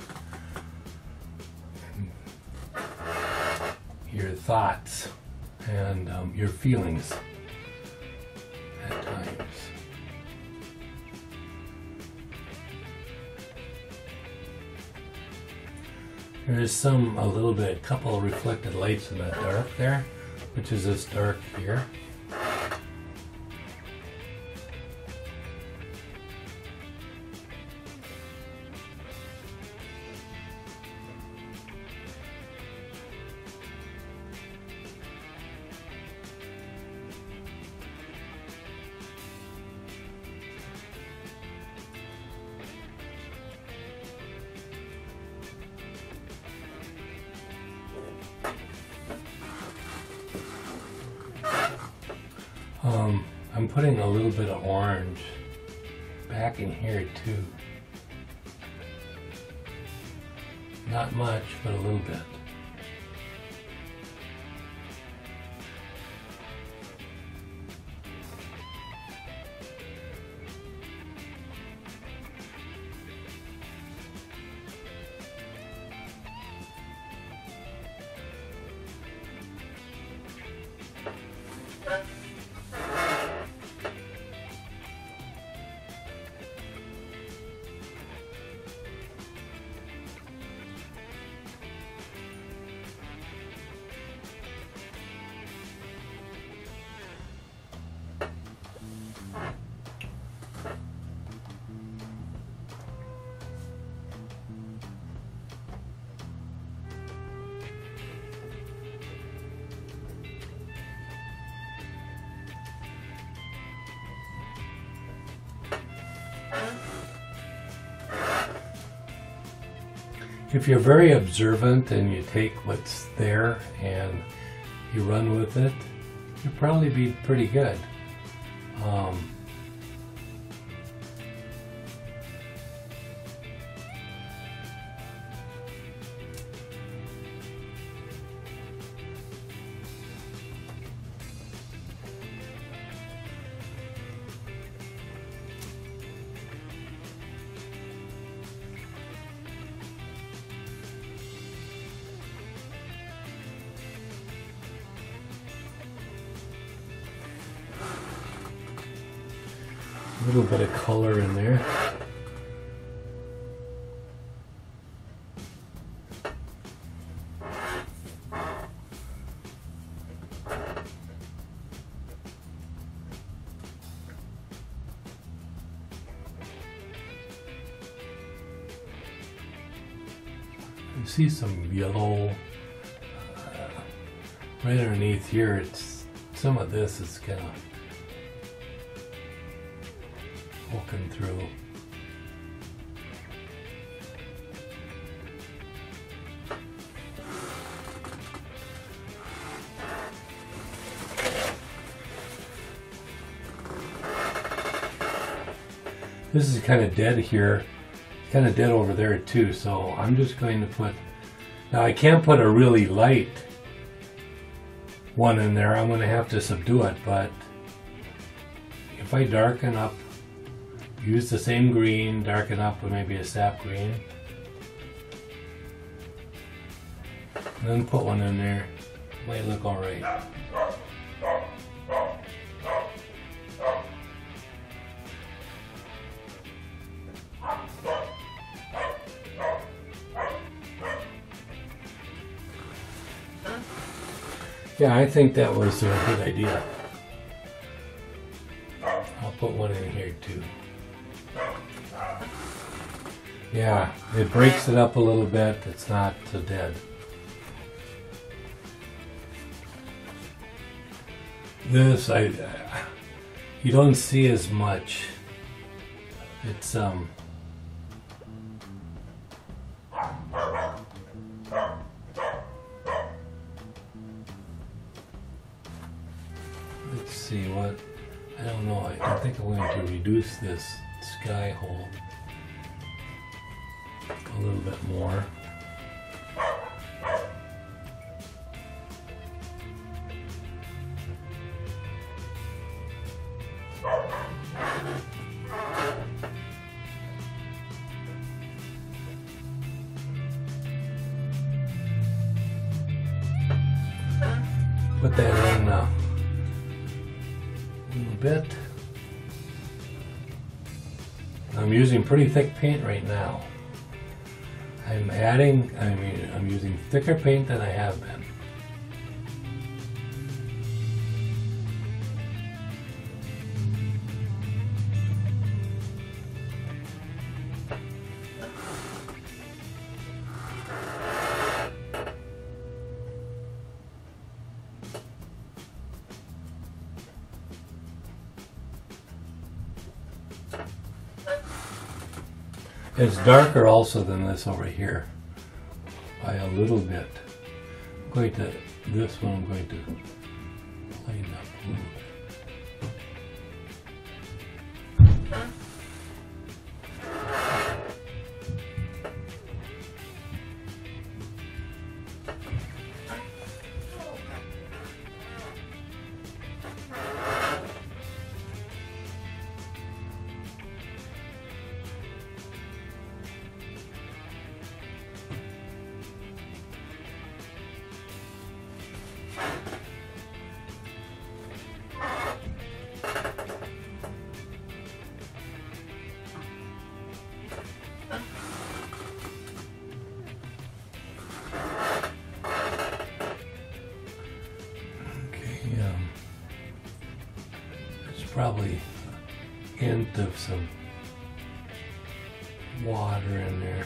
thoughts and your feelings at times. There's a couple of reflected lights in the dark there, which is this dark here. I'm putting a little bit of orange back in here too. Not much, but a little bit. if you're very observant and you take what's there and you run with it, you'll probably be pretty good. A little bit of color in there. You see some yellow right underneath here. It's some of this is kind of poking through. This is kind of dead here, kind of dead over there too, so I'm just going to put, now I can't put a really light one in there, I'm going to have to subdue it, but if I darken up, use the same green, darken up with maybe a sap green, and then put one in there, might look alright. Yeah, I think that was a good idea. I'll put one in here too. Yeah, it breaks it up a little bit. It's not so dead. This, you don't see as much. It's let's see what, I don't know, I think I'm going to reduce this sky hole a little bit more. Put that in a little bit. I'm using pretty thick paint right now. I'm using thicker paint than I have been. It's darker also than this over here by a little bit. I'm going to, this one I'm going to lighten up a little bit. Probably a hint of some water in there.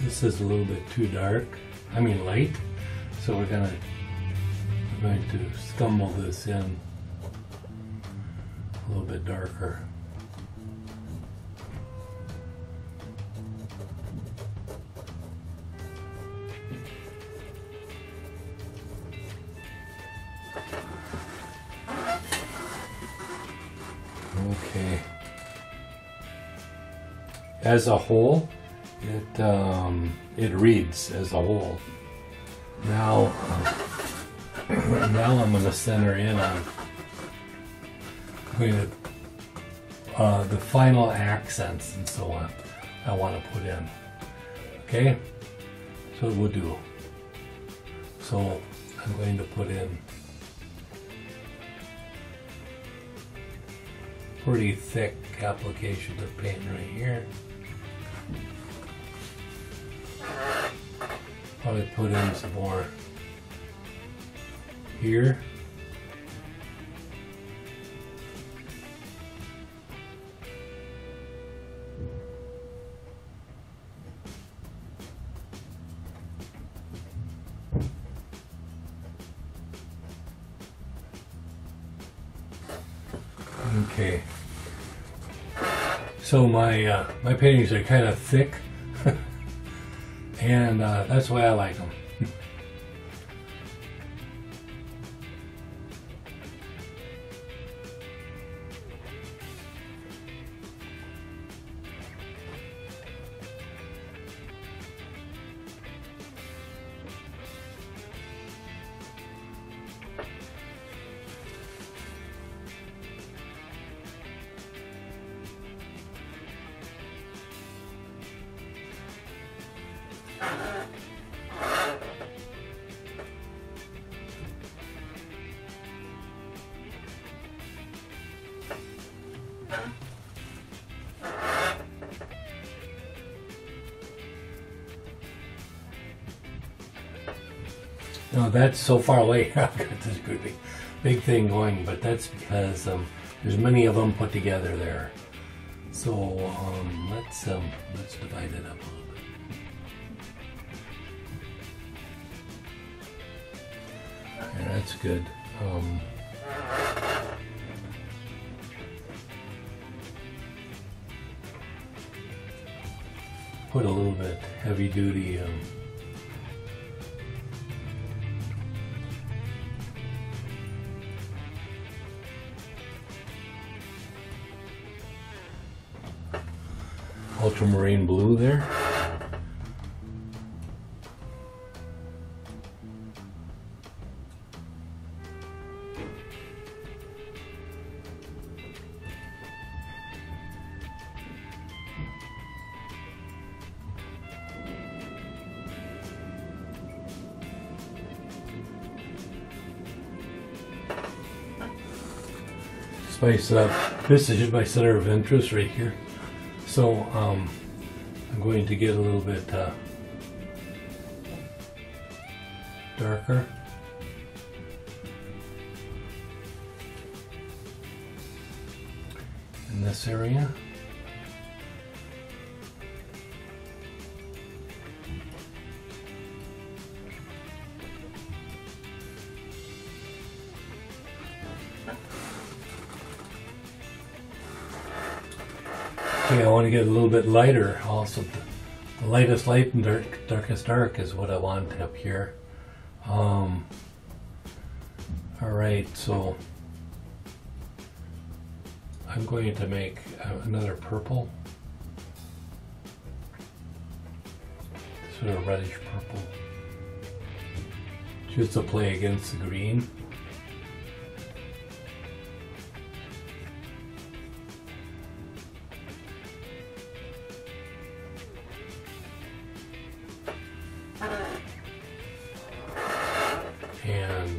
This is a little bit too dark, I mean light, so we're going to scumble this in a little bit darker. Okay. As a whole, it reads as a whole. Now, now I'm going to center in on the final accents and so on I want to put in. Okay, so we'll do. So I'm going to put in pretty thick application of paint right here. Probably put in some more here. Okay. So my paintings are kind of thick, and that's why I like them. No, that's so far away. I've got this big thing going, but that's because there's many of them put together there. So let's divide it up a little bit. Yeah, that's good. Put a little bit heavy duty. Ultramarine blue there. Spice it up. This is my center of interest right here. So I'm going to get a little bit darker. In this area. Okay, I want to get a little bit lighter also. The lightest light and darkest dark is what I want up here. Alright, so I'm going to make another purple. Sort of reddish purple. Just to play against the green. And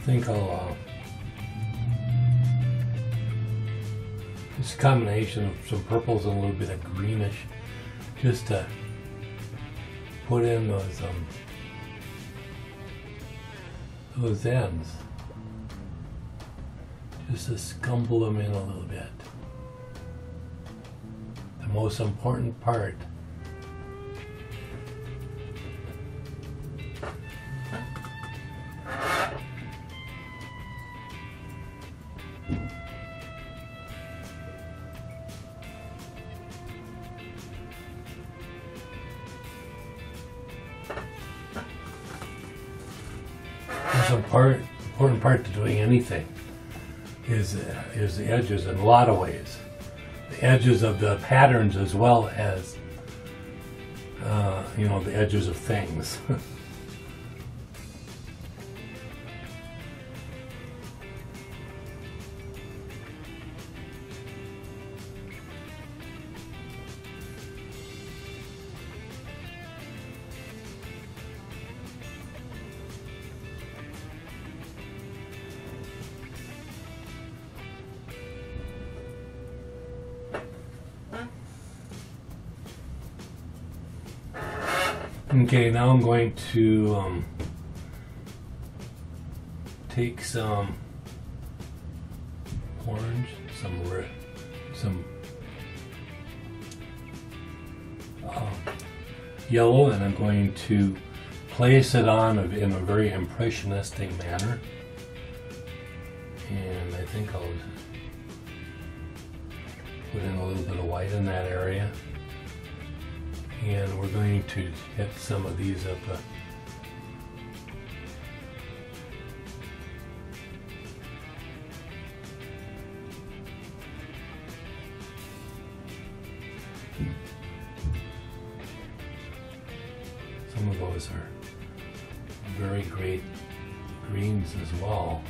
think I'll just a combination of some purples and a little bit of greenish, just to put in those ends, just to scumble them in a little bit. The most important part. Important part to doing anything is the edges in a lot of ways. The edges of the patterns as well as you know, the edges of things. Okay, now I'm going to take some orange, some yellow, and I'm going to place it on in a very impressionistic manner. And I think I'll put in a little bit of white in that area. And we're going to hit some of these up. Some of those are very great greens as well.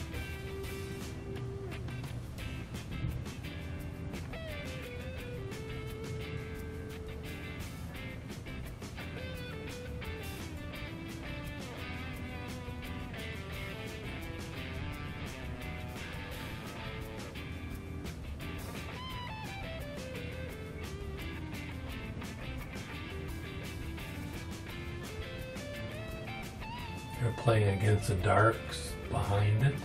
They're playing against the darks behind it.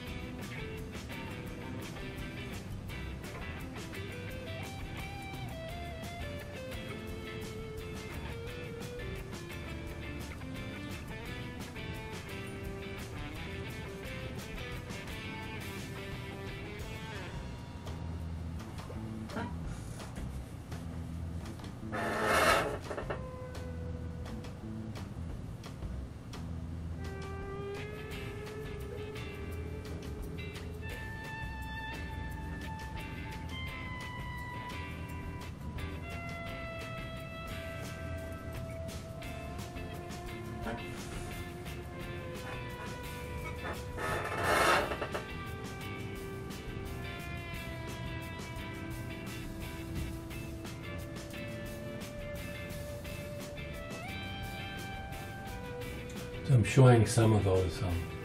So I'm showing some of those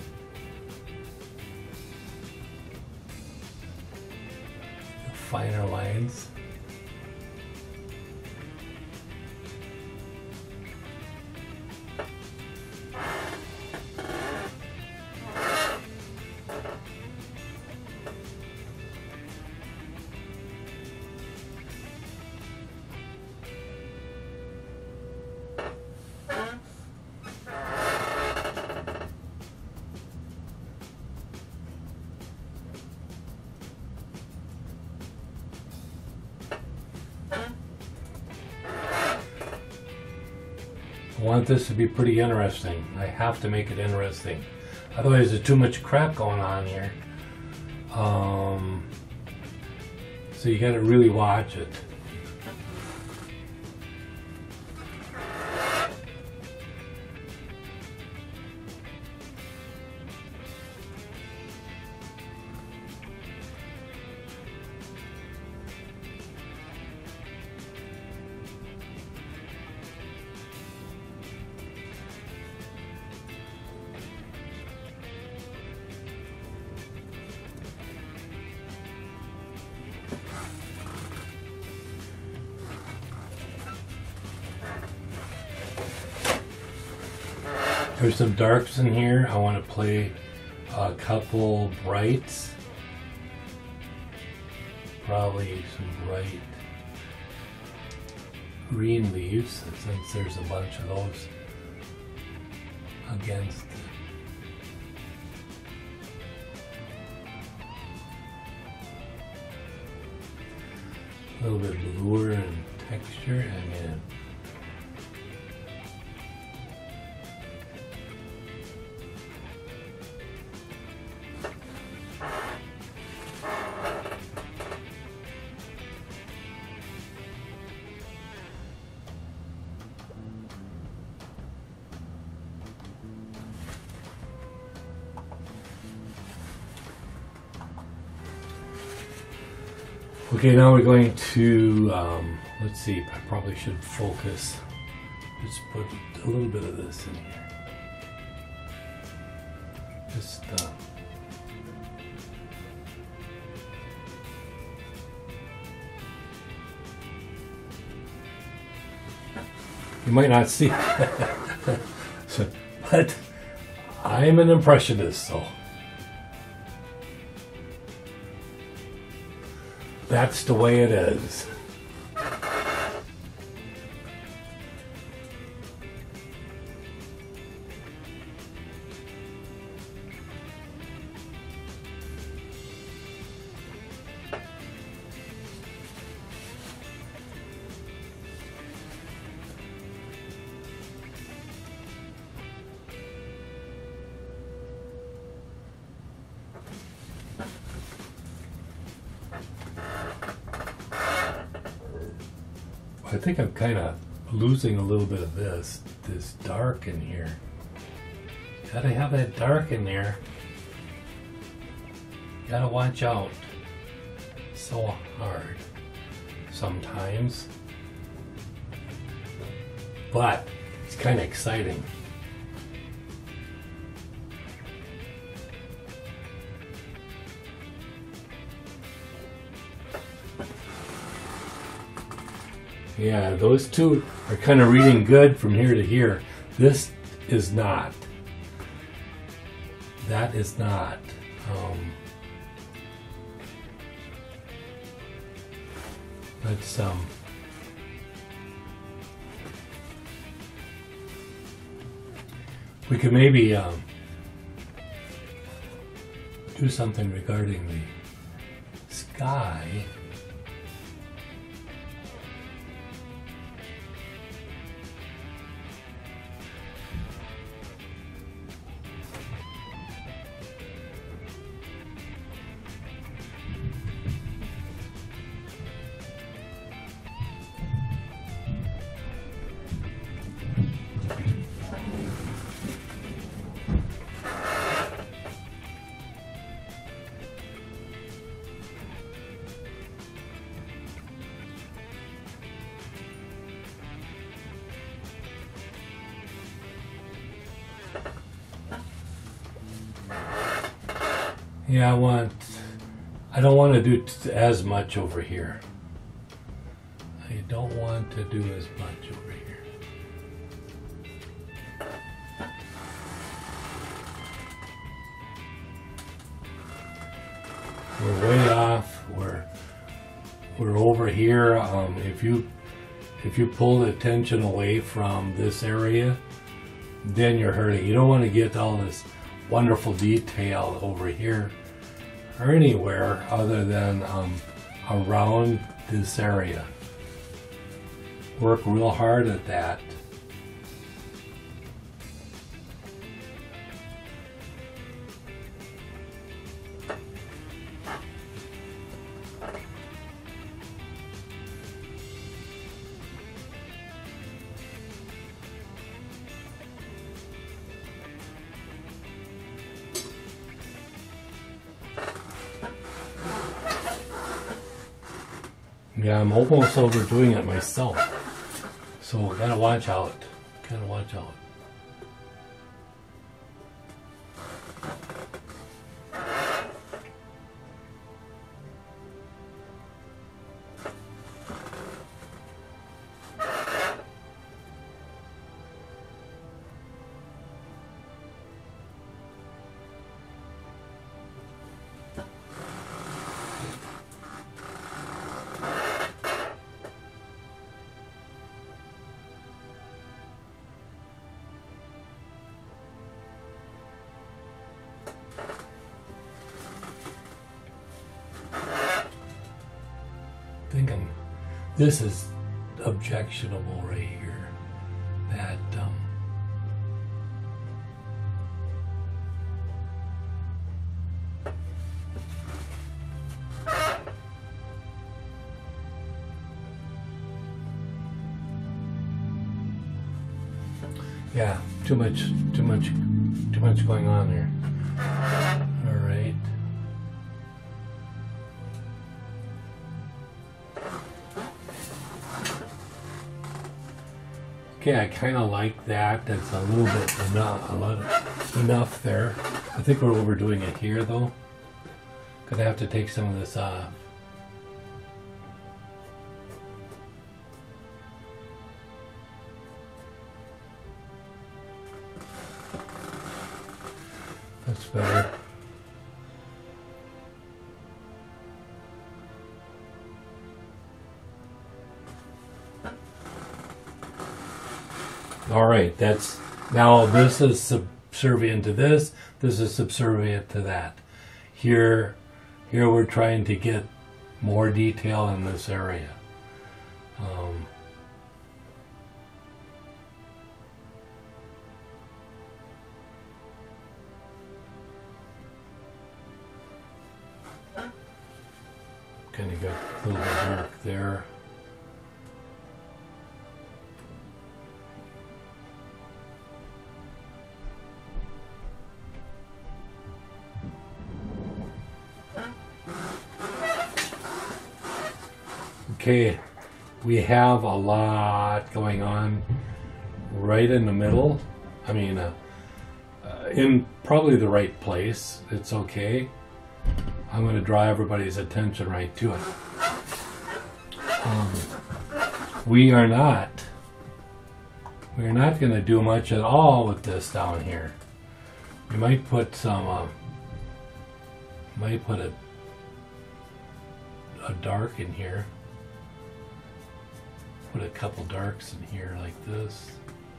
finer lines. I want this to be pretty interesting. I have to make it interesting. Otherwise there's too much crap going on here. So you gotta really watch it. There's some darks in here. I want to play a couple brights. Probably some bright green leaves, since there's a bunch of those against. A little bit bluer in texture, and then okay, now we're going to, let's see, I probably should focus. Just put a little bit of this in here. Just, you might not see but I'm an impressionist, so that's the way it is. I think I'm kind of losing a little bit of this dark in here. Gotta have that dark in there. Gotta watch out. So hard sometimes. But it's kind of exciting. Yeah, those two are kind of reading good from here to here. This is not. That is not. Let's we could maybe do something regarding the sky. Yeah, I don't want to do as much over here. I don't want to do as much over here. We're way off. We're over here. If you pull the attention away from this area, then you're hurting. You don't want to get all this wonderful detail over here or anywhere other than around this area. Work real hard at that. Yeah, I'm almost overdoing it myself. So gotta watch out. Gotta watch out. this is objectionable right here. That yeah, too much going on there. All right. Okay, I kind of like that. That's a little bit enough there. I think we're overdoing it here, though. Gonna have to take some of this off. That's better. All right, that's now this is subservient to this. This is subservient to that. Here we're trying to get more detail in this area. Kind of got a little bit dark there. Okay, we have a lot going on right in the middle. I mean, in probably the right place. It's okay. I'm going to draw everybody's attention right to it. We are not going to do much at all with this down here. We might put some, might put a dark in here. Put a couple darks in here like this.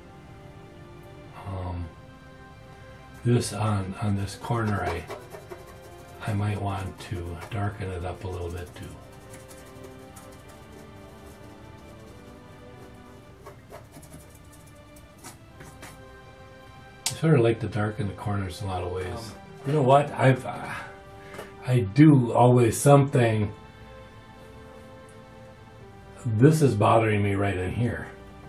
This on this corner, I might want to darken it up a little bit too. I sort of like to darken the corners in a lot of ways. You know what? I do always something. This is bothering me right in here.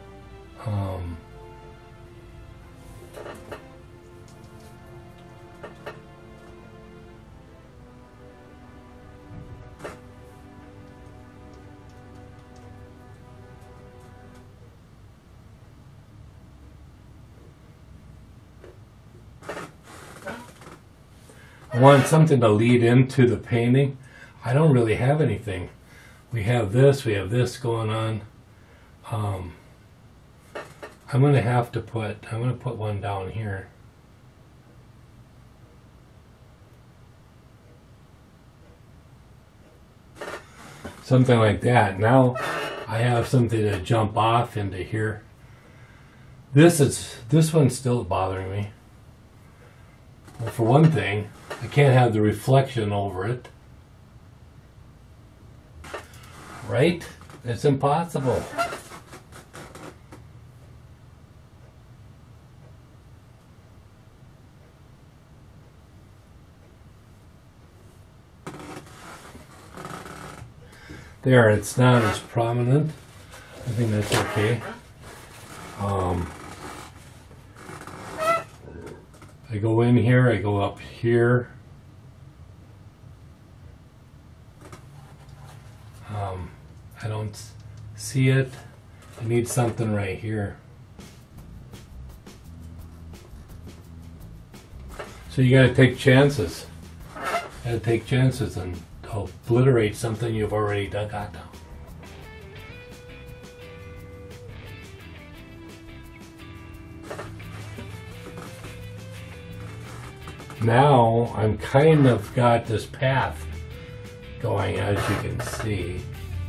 I want something to lead into the painting. I don't really have anything. We have this going on. I'm going to put one down here. Something like that. Now I have something to jump off into here. This one's still bothering me. Well, for one thing, I can't have the reflection over it. Right? It's impossible. There, it's not as prominent. I think that's okay. I go in here, I go up here. I don't see it. I need something right here. So you gotta take chances. You gotta take chances and obliterate something you've already got down. Now I'm kind of got this path going, as you can see.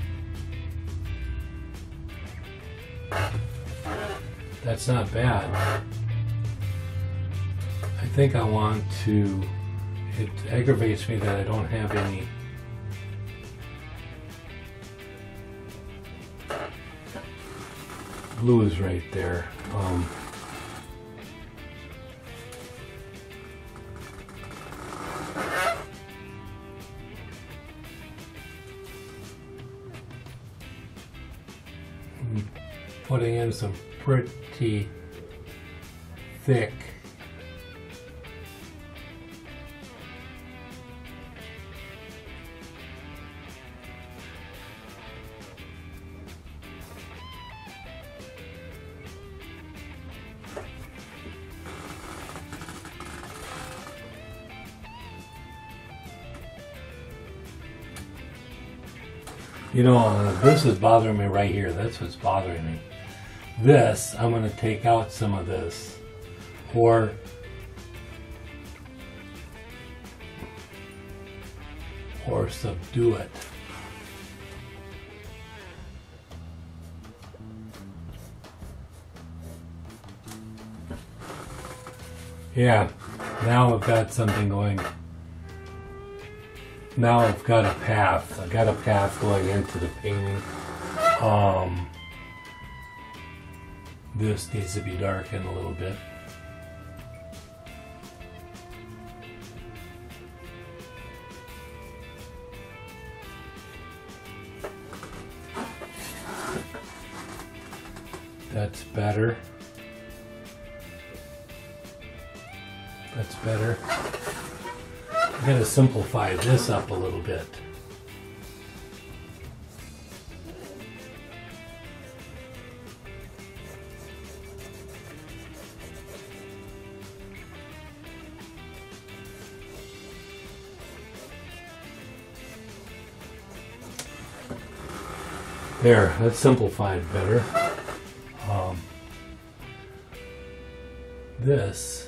That's not bad. I think I want to, it aggravates me that I don't have any blues right there. Putting in some pretty thick this is bothering me right here. That's what's bothering me. This, I'm going to take out some of this or subdue it. Yeah, now I've got something going. Now I've got a path. I've got a path going into the painting. This needs to be darkened a little bit. That's better. That's better. I'm going to simplify this up a little bit. There, that's simplified better. This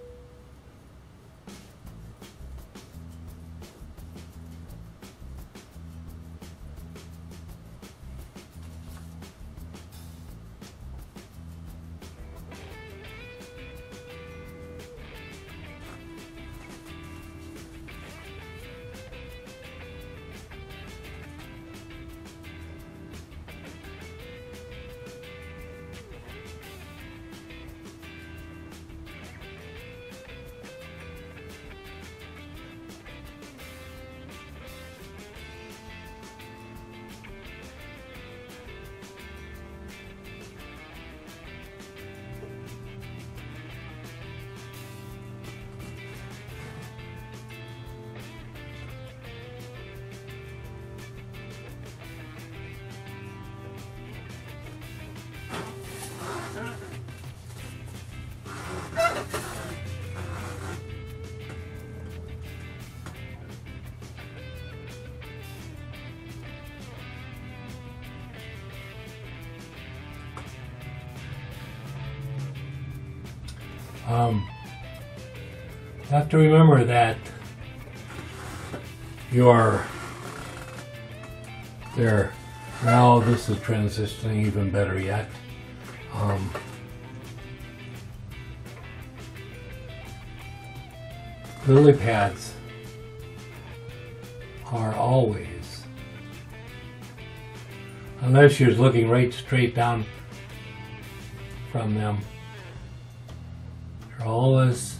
you have to remember that your there. Now this is transitioning even better yet. Lily pads are always, unless you're looking right straight down from them, they're always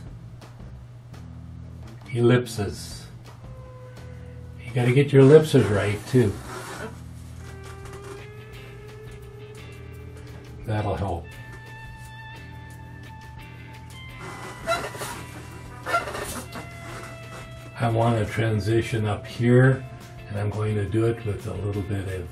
ellipses. You got to get your ellipses right too. That'll help. I want to transition up here, and I'm going to do it with a little bit of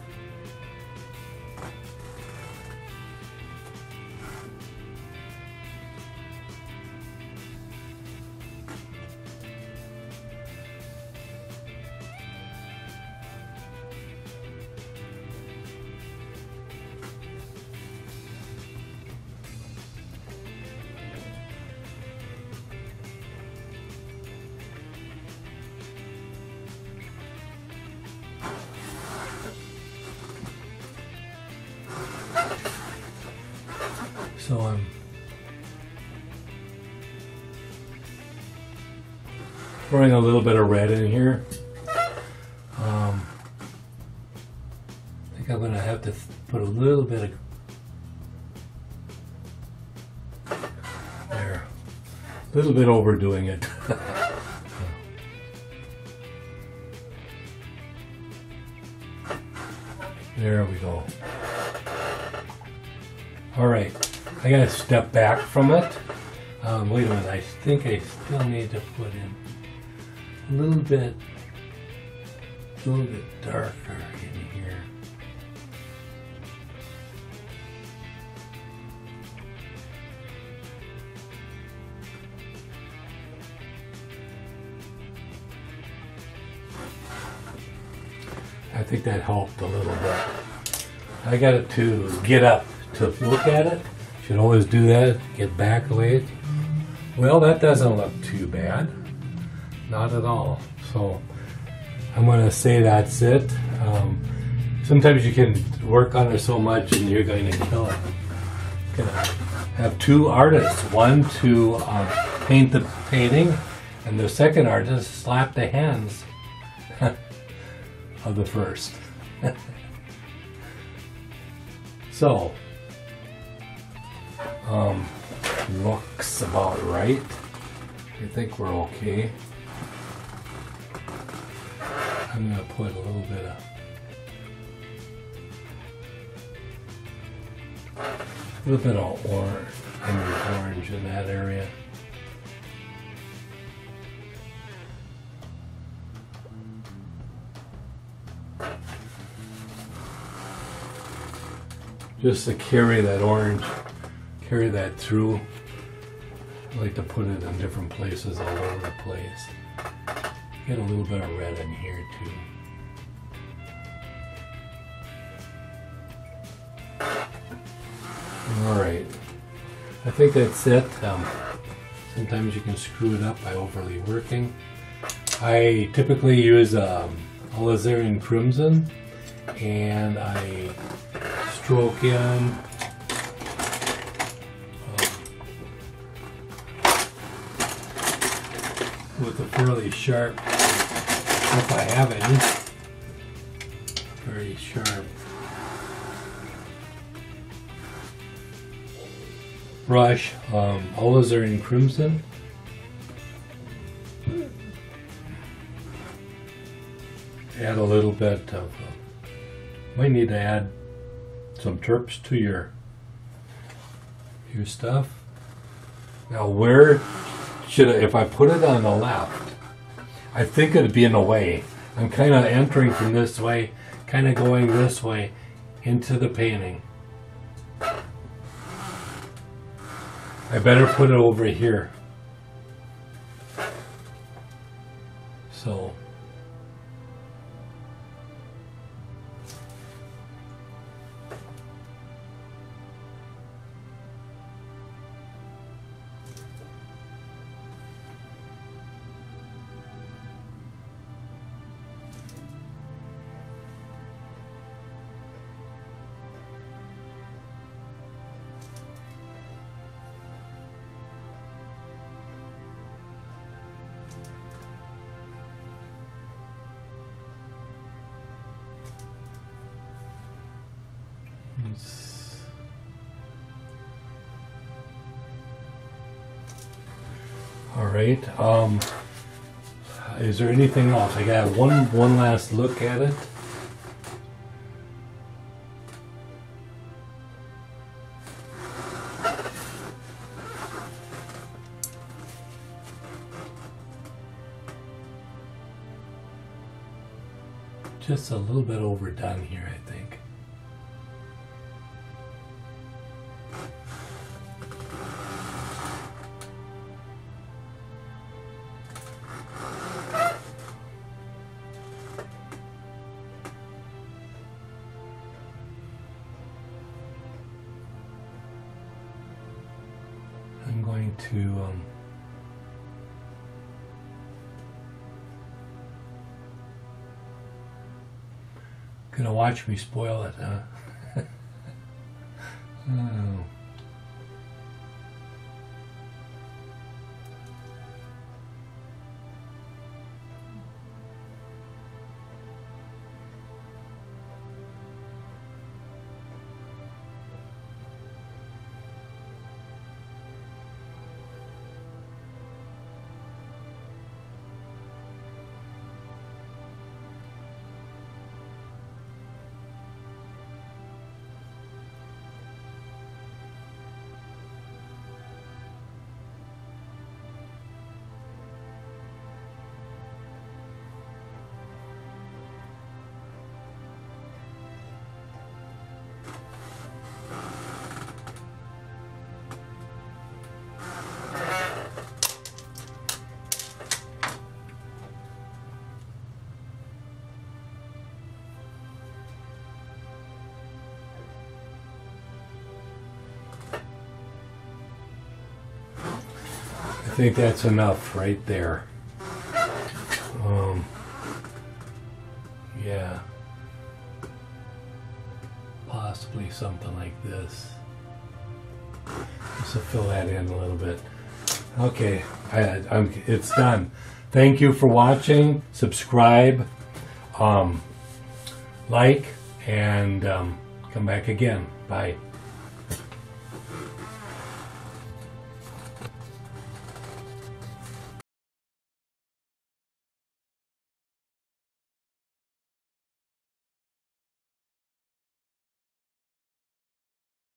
so I'm throwing a little bit of red in here. I think I'm going to have to put a little bit of A little bit overdoing it. There we go. Alright, I gotta step back from it. Wait a minute, I think I still need to put in a little bit darker in here. I think that helped a little bit. I got it to get up to look at it. Should always do that. Get back a ways. Well, that doesn't look too bad. Not at all. So I'm going to say that's it. Sometimes you can work on it so much and you're going to kill it. Gonna have two artists. One to paint the painting, and the second artist slap the hands of the first. So, looks about right. I think we're okay. I'm going to put a little bit of orange in that area. Just to carry that orange, carry that through. I like to put it in different places all over the place. Get a little bit of red in here too. Alright, I think that's it. Sometimes you can screw it up by overly working. I typically use Alizarin Crimson, and I stroke in with a fairly sharp, if I have any, very sharp brush, Alizarin Crimson. Add a little bit of, might need to add some terps to your stuff. Now where should I, if I put it on the left, I think it'd be in the way. I'm kind of entering from this way, kind of going this way into the painting. I better put it over here. So all right. Is there anything else? I got one last look at it. Just a little bit overdone here, I think. I'm going to gonna watch me spoil it, huh? Oh. think that's enough right there. Yeah. Possibly something like this. Just to fill that in a little bit. Okay, it's done. Thank you for watching. Subscribe, like, and come back again. Bye.